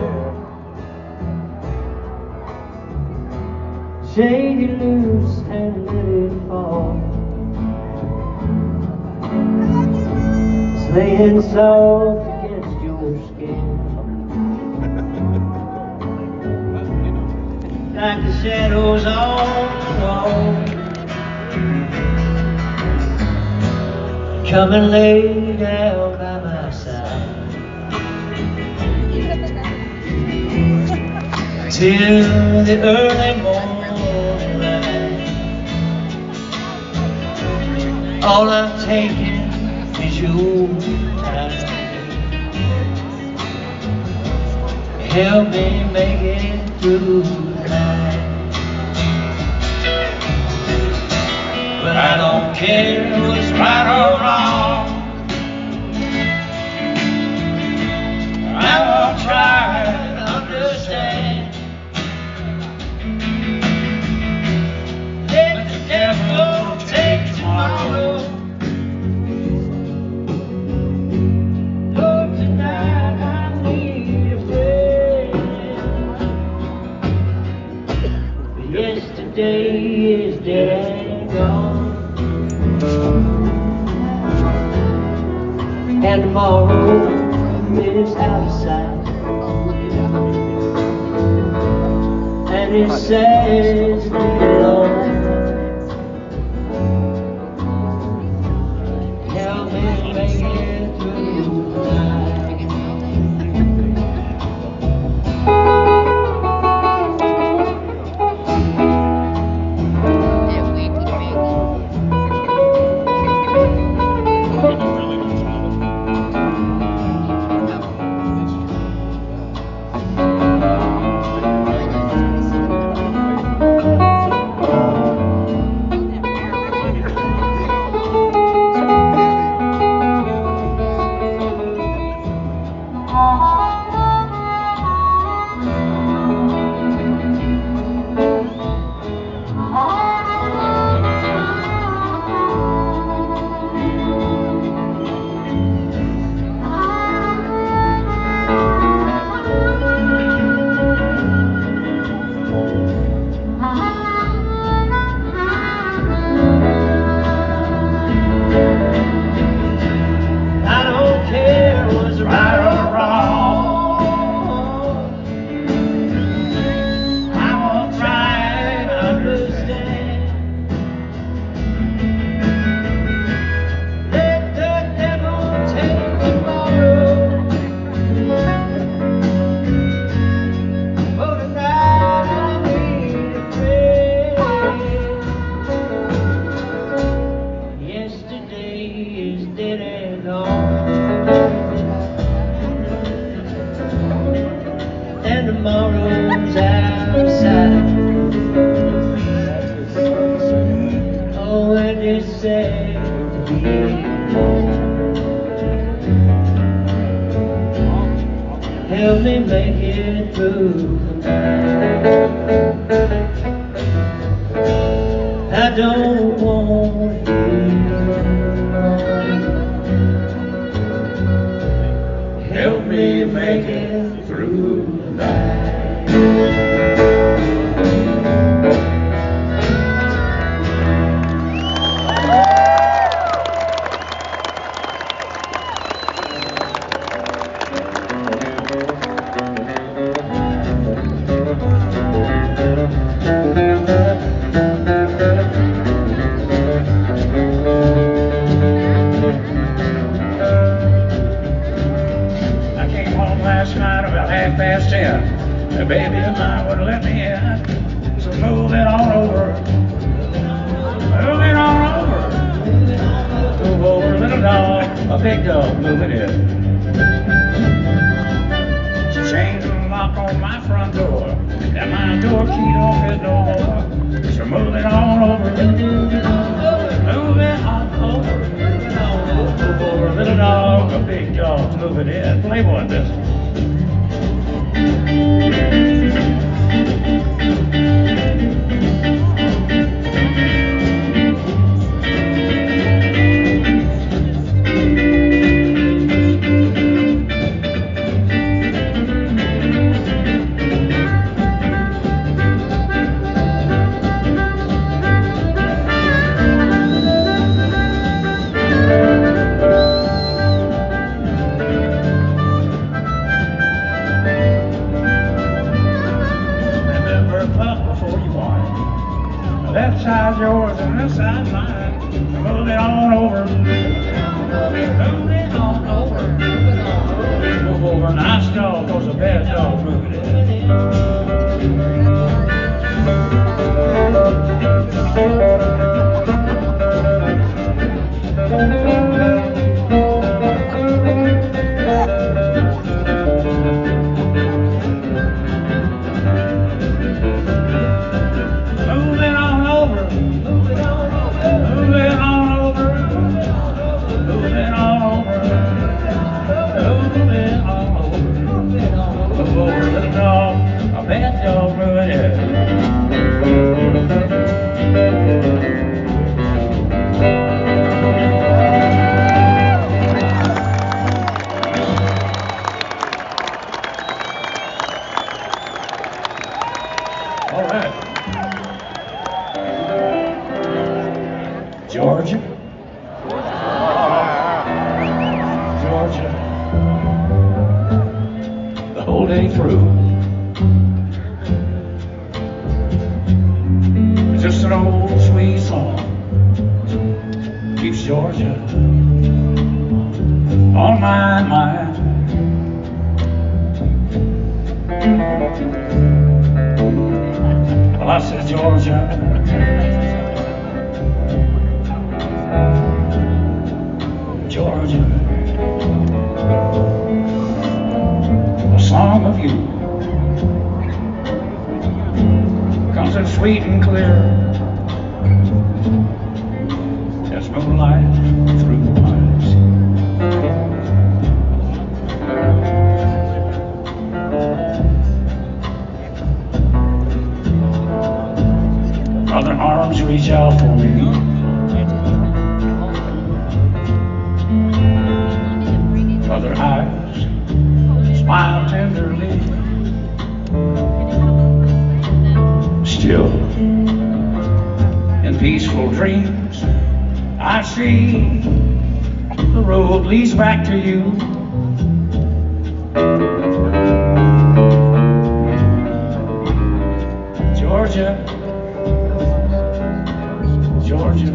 shake it loose and let it fall. It's laying soft against your skin, like the shadows on the wall. Come and lay down by my side till the early morning light. All I'm taking is your time. Help me make it through the night. But I don't care what's right or wrong. I will try and understand. Let the devil take tomorrow. Lord, tonight I need a friend. Yes, Yesterday is dead and gone, and tomorrow is out of sight, and it says alone. Help me make it through the night. Tomorrow's outside. Oh, and it's sad to be alone. Help me make it through the night. I don't want you alone. Help me make it through the night. Past 10. The baby of mine would let me in, so move it on over. Move it on over. Move over, little dog, a big dog, move it in. She changed the lock on my front door, got my door key off his door. So move it on over. Move it on over. Move over, little dog, a big dog, move it in. Playboy this. Left side's yours and this side's mine. Move it on over. Move it on over. Move over. Nice dog, cause a bad dog. Move it in. Over, little dog, a bad dog, Georgia, Georgia, the whole day through. Just an old sweet song keeps Georgia on my mind. Well, I said, Georgia, Georgia, a song of you comes in sweet and clear as moonlight through the pines. Other arms reach out for me. Other eyes smile tenderly. Still, in peaceful dreams, I see the road leads back to you. Georgia, Georgia,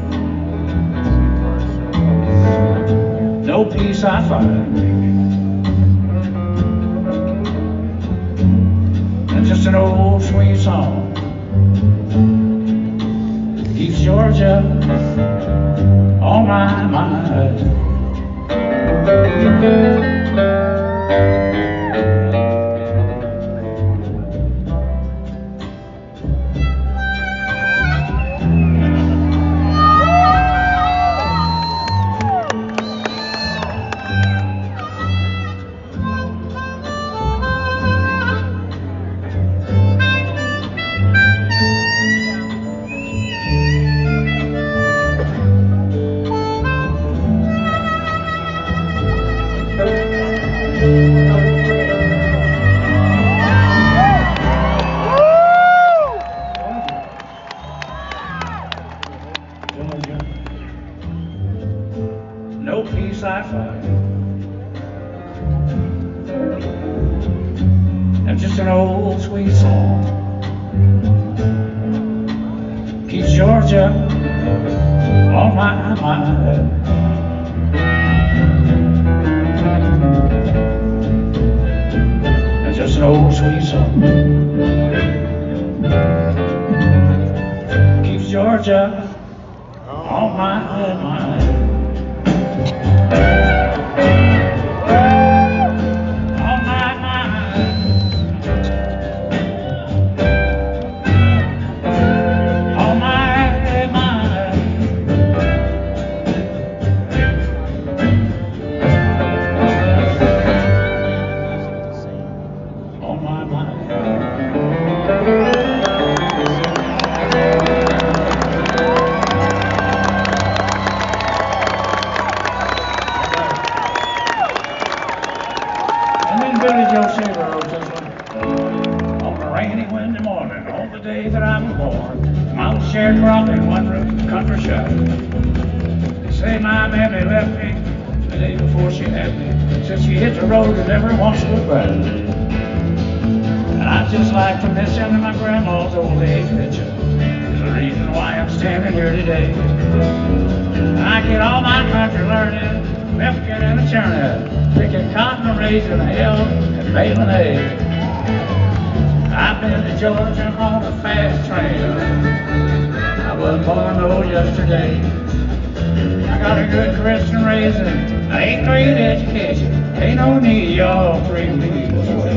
no peace I find, and just an old sweet song keeps Georgia on my mind. Georgia, no peace I find, and just an old sweet song keeps Georgia on my mind. And just an old sweet song keeps Georgia on my mind. On my mind. On my mind. On my mind. Billy Joe Shaver wrote this one. On a rainy, windy morning, on the day that I was born, my old sharecropping, one room country shop. They say my mammy left me the day before she had me. Since she hit the road and never once looked back. And I just like to mention my grandma's old age picture is the reason why I'm standing here today. I get all my country learning, milking and a churning, picking cotton, raising hell, and baling eggs. I've been to Georgia on a fast train. I wasn't born though yesterday. I got a good Christian raising, an 8th grade education. Ain't no need y'all 3 weeks away.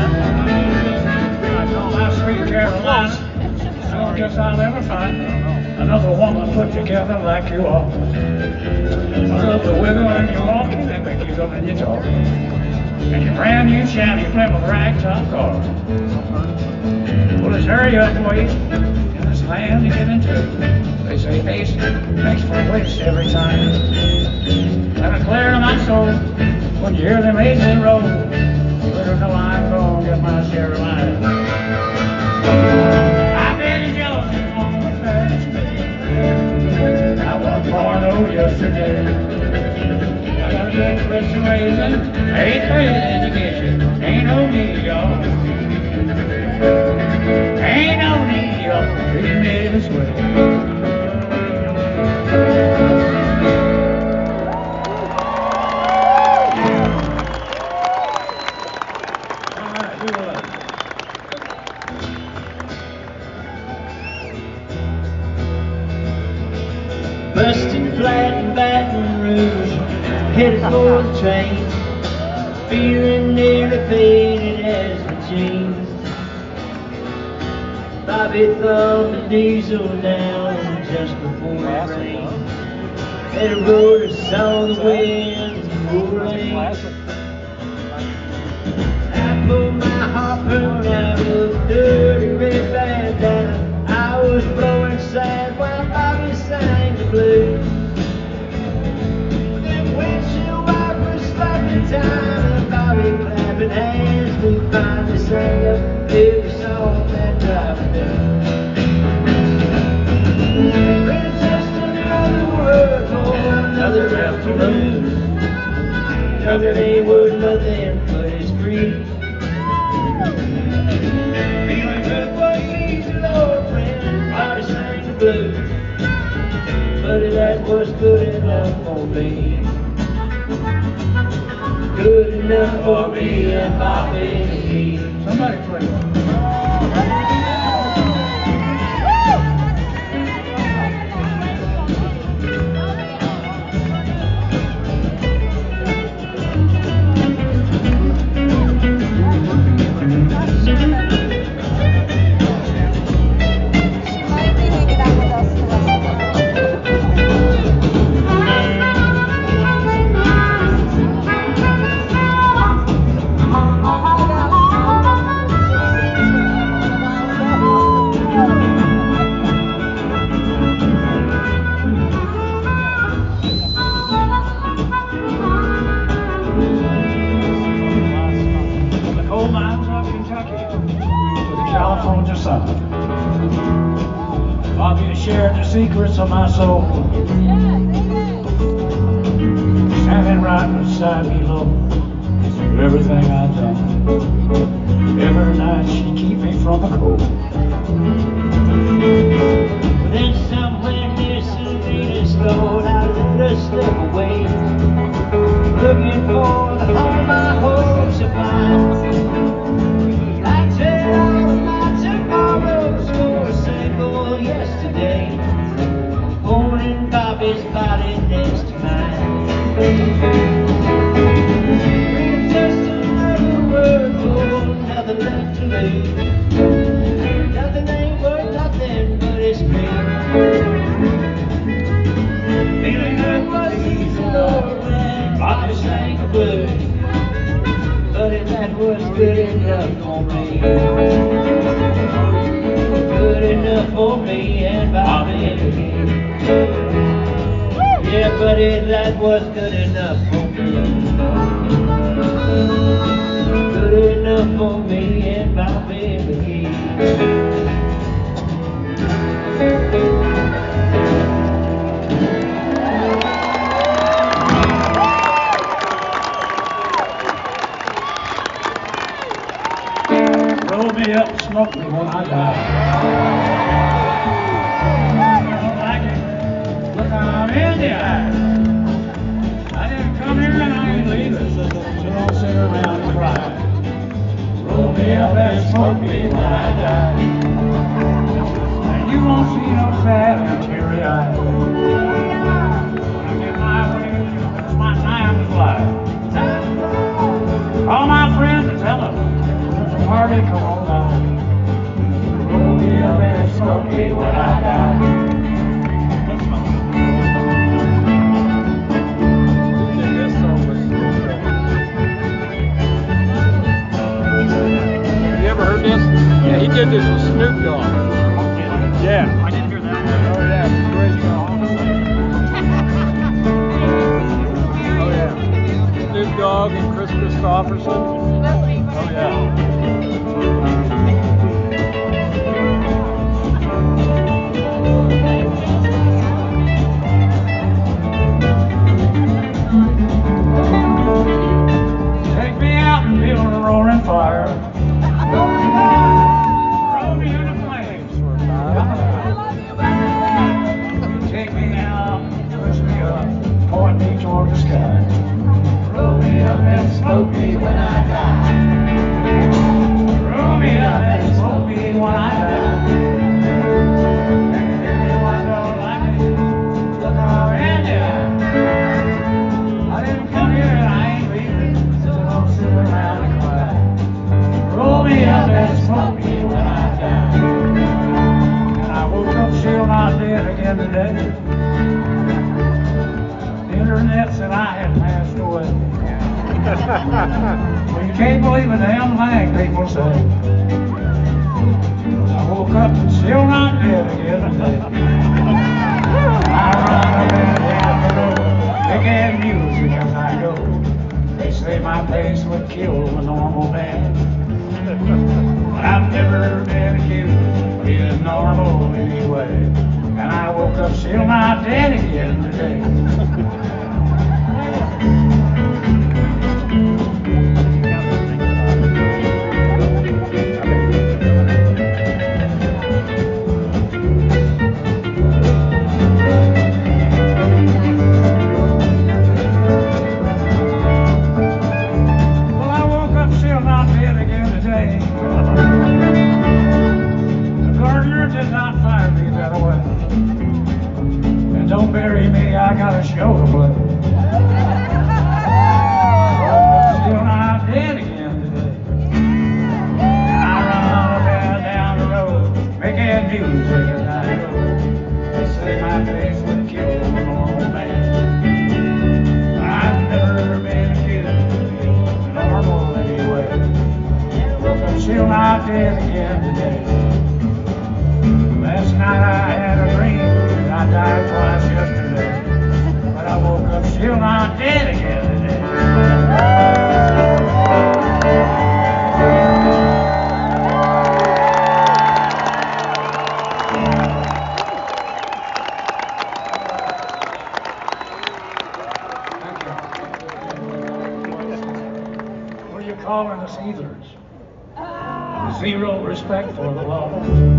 I'll ever find. another woman put together like you are. I love the wiggle and your walking and the giggle and your talk. And your brand new shabby Plymouth ragtop car. Well, let's hurry up, boys, in this land to get into. They say haste makes for waste every time. And I clear my soul when you hear them hazing roll. You better know I'm gonna get my share of mine. I've been jealous on the fast street. I was born old yesterday. I got a good Christian raising, 8th grade education. Ain't no need, y'all. Ain't no need, y'all. Treat me this way. Busted flat in Baton Rouge, headed for the train, feeling nearly faded as my jeans. Bobby thumbed the diesel down just before it rained. And the roller saw the winds rolling. I pulled my harpoon out of the dirty red bandana. I was blowing sad while Bobby sang the blues. Then windshield wipers slapping time and Bobby clapping hands. We finally sang up every song that driver does. It's just another word for another afternoon. Another day worth nothing but it's free. Feeling good was easy, Lord, friend. Bobby sang the blues, but that was good enough for me. Good enough for me and Bobby. Somebody play one. California sun. Bobby has shared the secrets of my soul. Standing right beside me, Lord, through everything I've done. Every night she keep me from the cold. Then somewhere near Salinas Road, I let her step away, looking for the home my hopes to find. I trade all of my tomorrows for a single yesterday, holding Bobby's body next to mine. It's just another word for another left to lose. Nothing ain't worth nothing but it's me. Feeling good was easy, Lord, when Bobby sang the blues, but that was good enough for me. Good enough for me and Bobby. Yeah, buddy, that was good enough for me. Good enough for me and Bobby McGee. Roll me up and smoke me when I die. I don't like it. Look, I'm in the eye. I didn't come here and I ain't leaving. So don't sit around and cry. Roll me up and smoke me when I die. And you won't see no sad and teary eyes. When I get my wings, it's my time to fly. All my friends and tell them, party, come on down. Roll me up and smoke me when I die. Christopherson? Oh, yeah. Roaring fire. Throw me in the flames. You take me now, push me up, point me toward the sky. Roll me up and smoke me when I die. Roll me up and smoke me when I die. And if anyone don't like me, look how in the eye. I didn't come here and I ain't leaving, so don't sit around and cry. Roll me up and smoke me when I die. And I woke up still not dead again today. The internet said I had passed away. Well, you can't believe a damn thing people say. I woke up still not dead again today. I run up and down the road, big ass music as I go. They say my pace would kill a normal man. I've never been accused of being normal anyway. And I woke up still not dead again today. Don't bury me, I got a show to play. Still not dead again today. I run up and down the road, making music as I go. They say my face would kill a normal man. I've never been accused of being normal anyway. I'm still not dead again today. Last night I had a dream. I died twice yesterday, but I woke up still not dead again today. What are you calling us heathens? Zero respect for the law.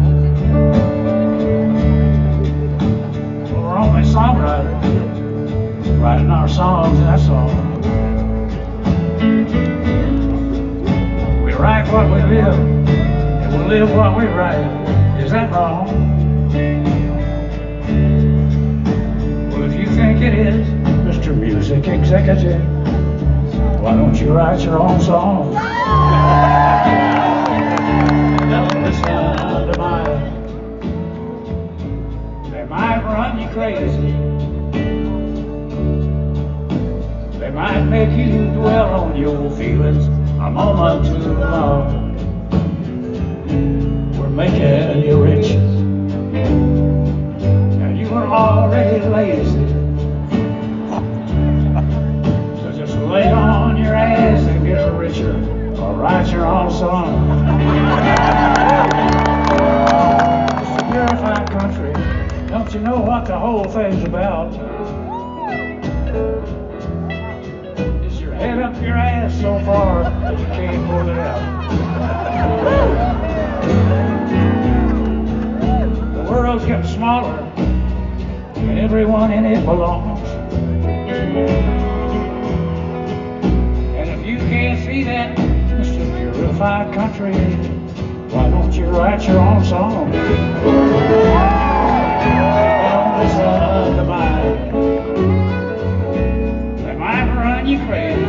We're only songwriters, writing our songs, that's all. We write what we live, and we live what we write. Is that wrong? Well, if you think it is, Mr. Music Executive, why don't you write your own songs? Don't listen to mine. They might run you crazy. They might make you dwell on your feelings a moment too long. We're making you rich, and you are already lazy. So just lay on your ass and get richer, or write your own song. It's a purified country. Don't you know what the whole thing's about? Is your head up your ass so far that you can't pull it out? The world's getting smaller, and everyone in it belongs. And if you can't see that, Mr. Purified Country, why don't you write your own song? Listen to mine. They might run you crazy.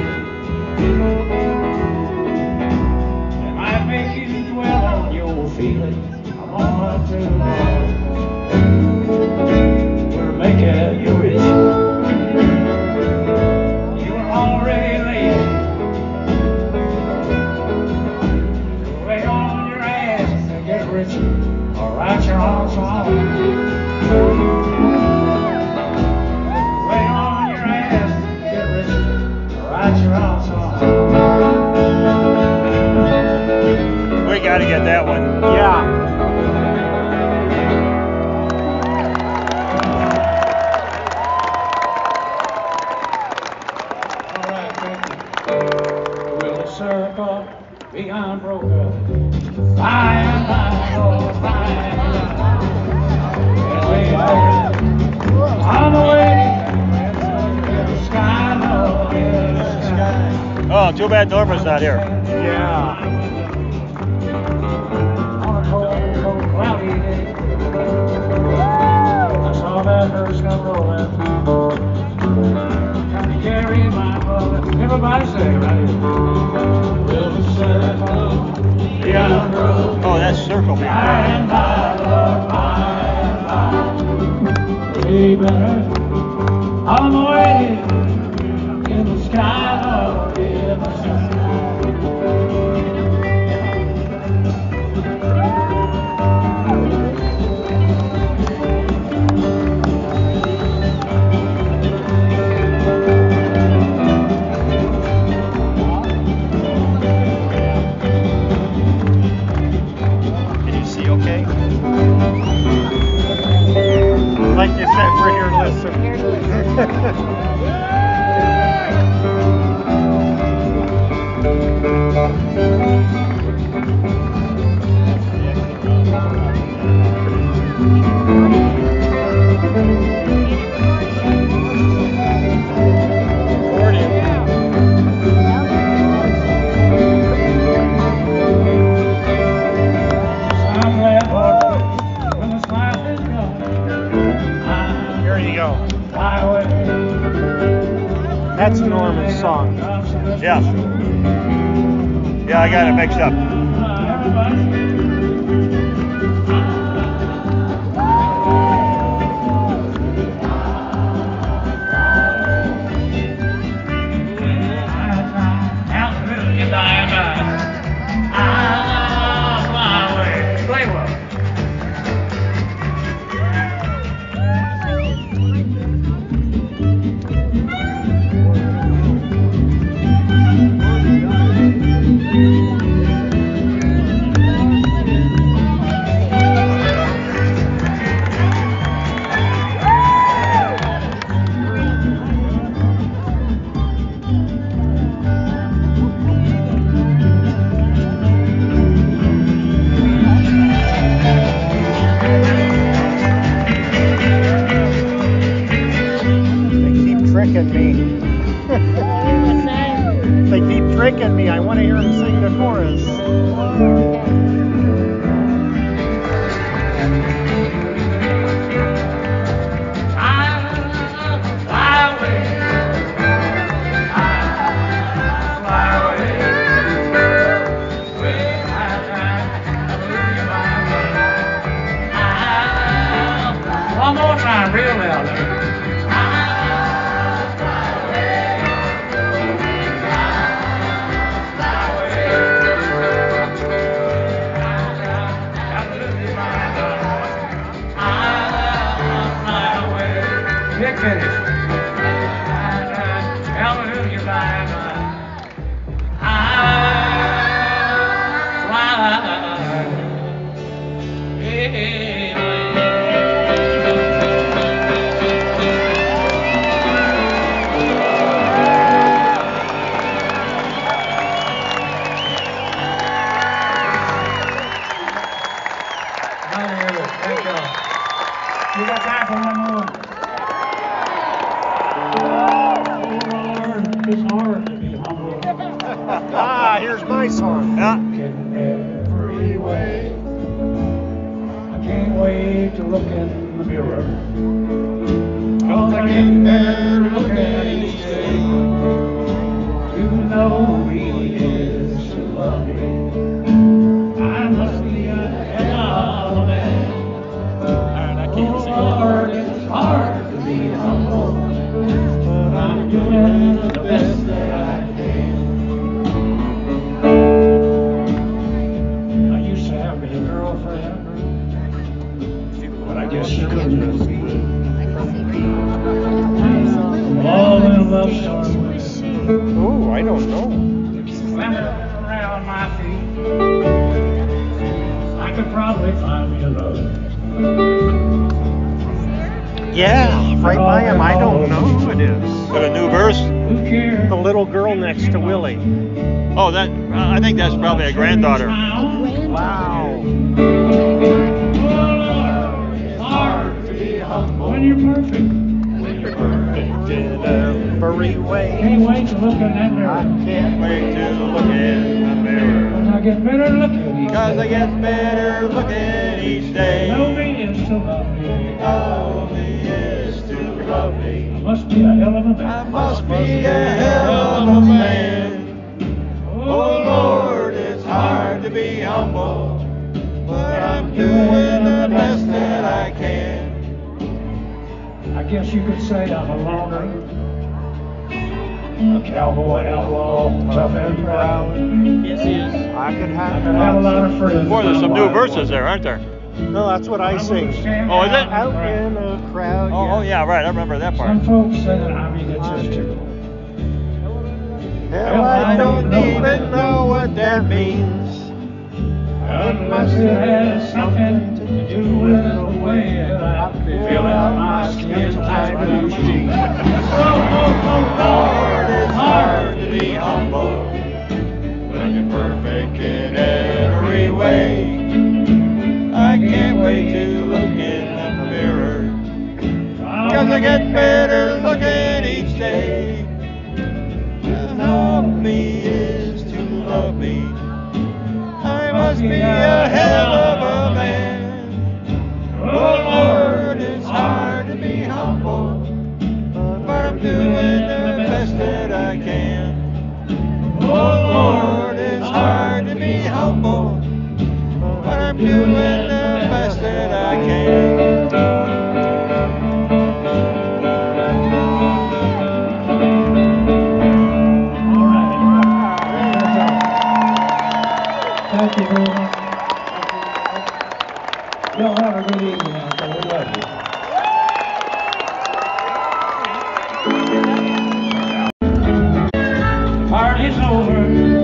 They might make you dwell on your feelings a moment too long. We're making you rich. You're already lazy. So lay on your ass and get rich, or write your own song. Well, too bad Norma's not here. Yeah. On a cold, cold, cloudy day, I saw that hearse come rolling, trying to carry my mother. Everybody say right here. Well, the circle, beyond road. Oh, that's Circle Me. By and by, Lord, by and by. Way better on my way in the sky, Lord, in the sky. Can you see okay? Like you said, we're here to listen. I'm glad, Lord, when the smile is gone, Here you go. fly away. That's Norman's song. Yeah. Yeah, I got it mixed up. Play well. They keep tricking me. They keep tricking me. I want to hear them sing the chorus. One more time, real loud. Nick finish. Hallelujah, bye bye. You got time for one more? Oh Lord, it's hard to be humble. Ah, here's my song. Yeah. In every way. I can't wait to look in the mirror. 'Cause I get there look at each day. You know he is so lovely. I must be a hell of a man. Oh Lord, it's hard to be humble, but I'm doing the best that I can. I used to have a girlfriend, but I guess she couldn't just be. All in love stories, Oh, I don't know. swimming around my feet. I could probably find me a love. Yeah, right by him. I don't know who it is. Got a new verse? Who cares? The little girl next to Willie. Oh, that I think that's probably a granddaughter. Wow. It's hard to be humble when you're perfect. In a every way. Can't wait to look in that mirror. I can't wait to look in the mirror. And I get better looking each Cause I day. get better looking each day. Know me is to love me. Know me is to love me. I must be a hell of a I man. must be a hell of a man. Oh Lord, it's hard to be humble, but I'm doing the best that I can. I guess you could say I'm a loner, a cowboy outlaw, tough and proud. Yes, he is. I could I have can have a lot of friends. Boy, there's some new verses there, aren't there? No, that's what I sing. Oh, is it? Out in a crowd. Oh, yeah, right. I remember that part. Some folks say that I'm egotistical. Hell, I don't even know what that means. Unless it has something to do with the way that I feel in my skin tight blue jeans. Lord, it's hard to be humble when you're perfect in every way. I can't wait to look in the mirror, cause I get better looking each day. To know me is to love me. I must be a hell of a man. Oh Lord, it's hard to be humble, but I'm doing the best that I can. Oh Lord, it's hard to be humble, but I'm doing the best that I can. All right. Thank you very much. Y'all have a good evening out there. We love you. Party's over,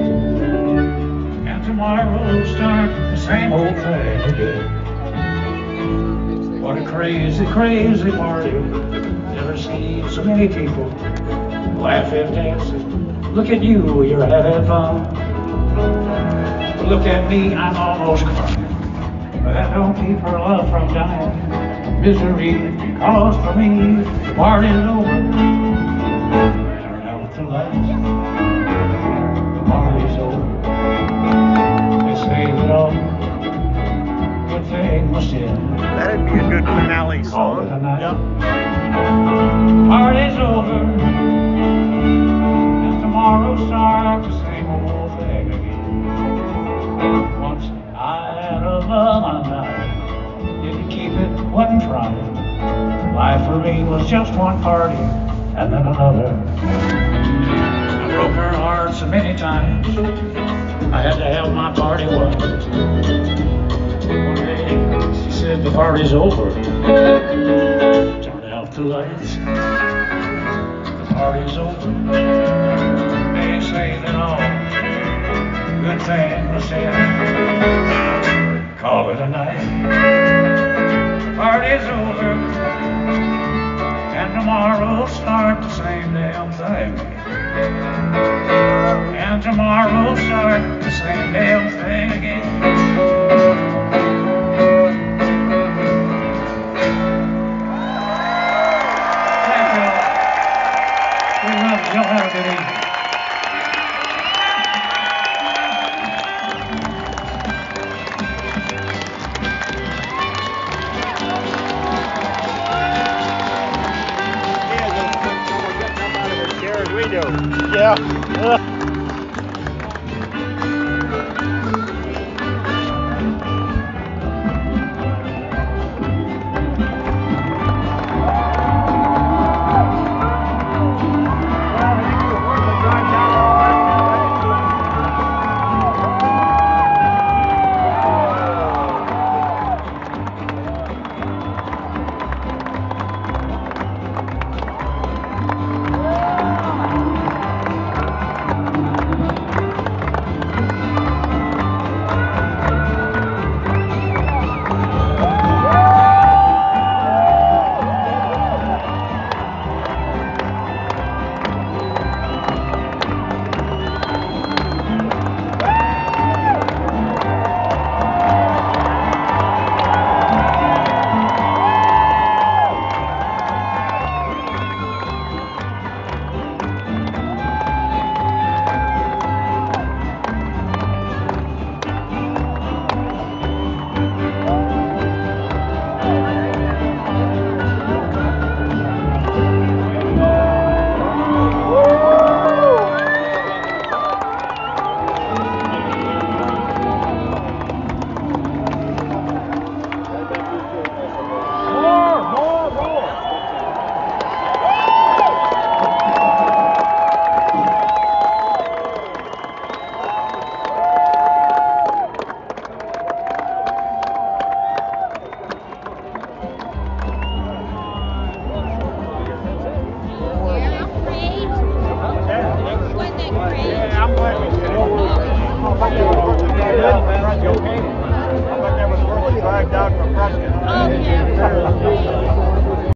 and tomorrow we'll start the same old thing again. What a crazy, crazy party. Never seen so many people laughing, dancing. Look at you, you're having fun. Look at me, I'm almost crying. But that don't keep her love from dying. Misery, because for me, the party's over. Turn out the lights. The party's over. They say that all good thing must end. That'd be a good finale Call it a song. night. Party's over. And tomorrow starts the same old thing again. Once I had a love undone. Didn't keep it, wasn't trying. Life for me was just one party and then another. I broke her heart so many times. I had to have my party one. One day she said the party's over. Turn out the lights. The party's over. They say that all good thing must end. Call it a night. The party's over, and tomorrow will start the same damn thing. And tomorrow will start the same damn thing again. Thank you. We love you. Y'all have a good evening. He has a more getting up out of his chair as we do. Yeah.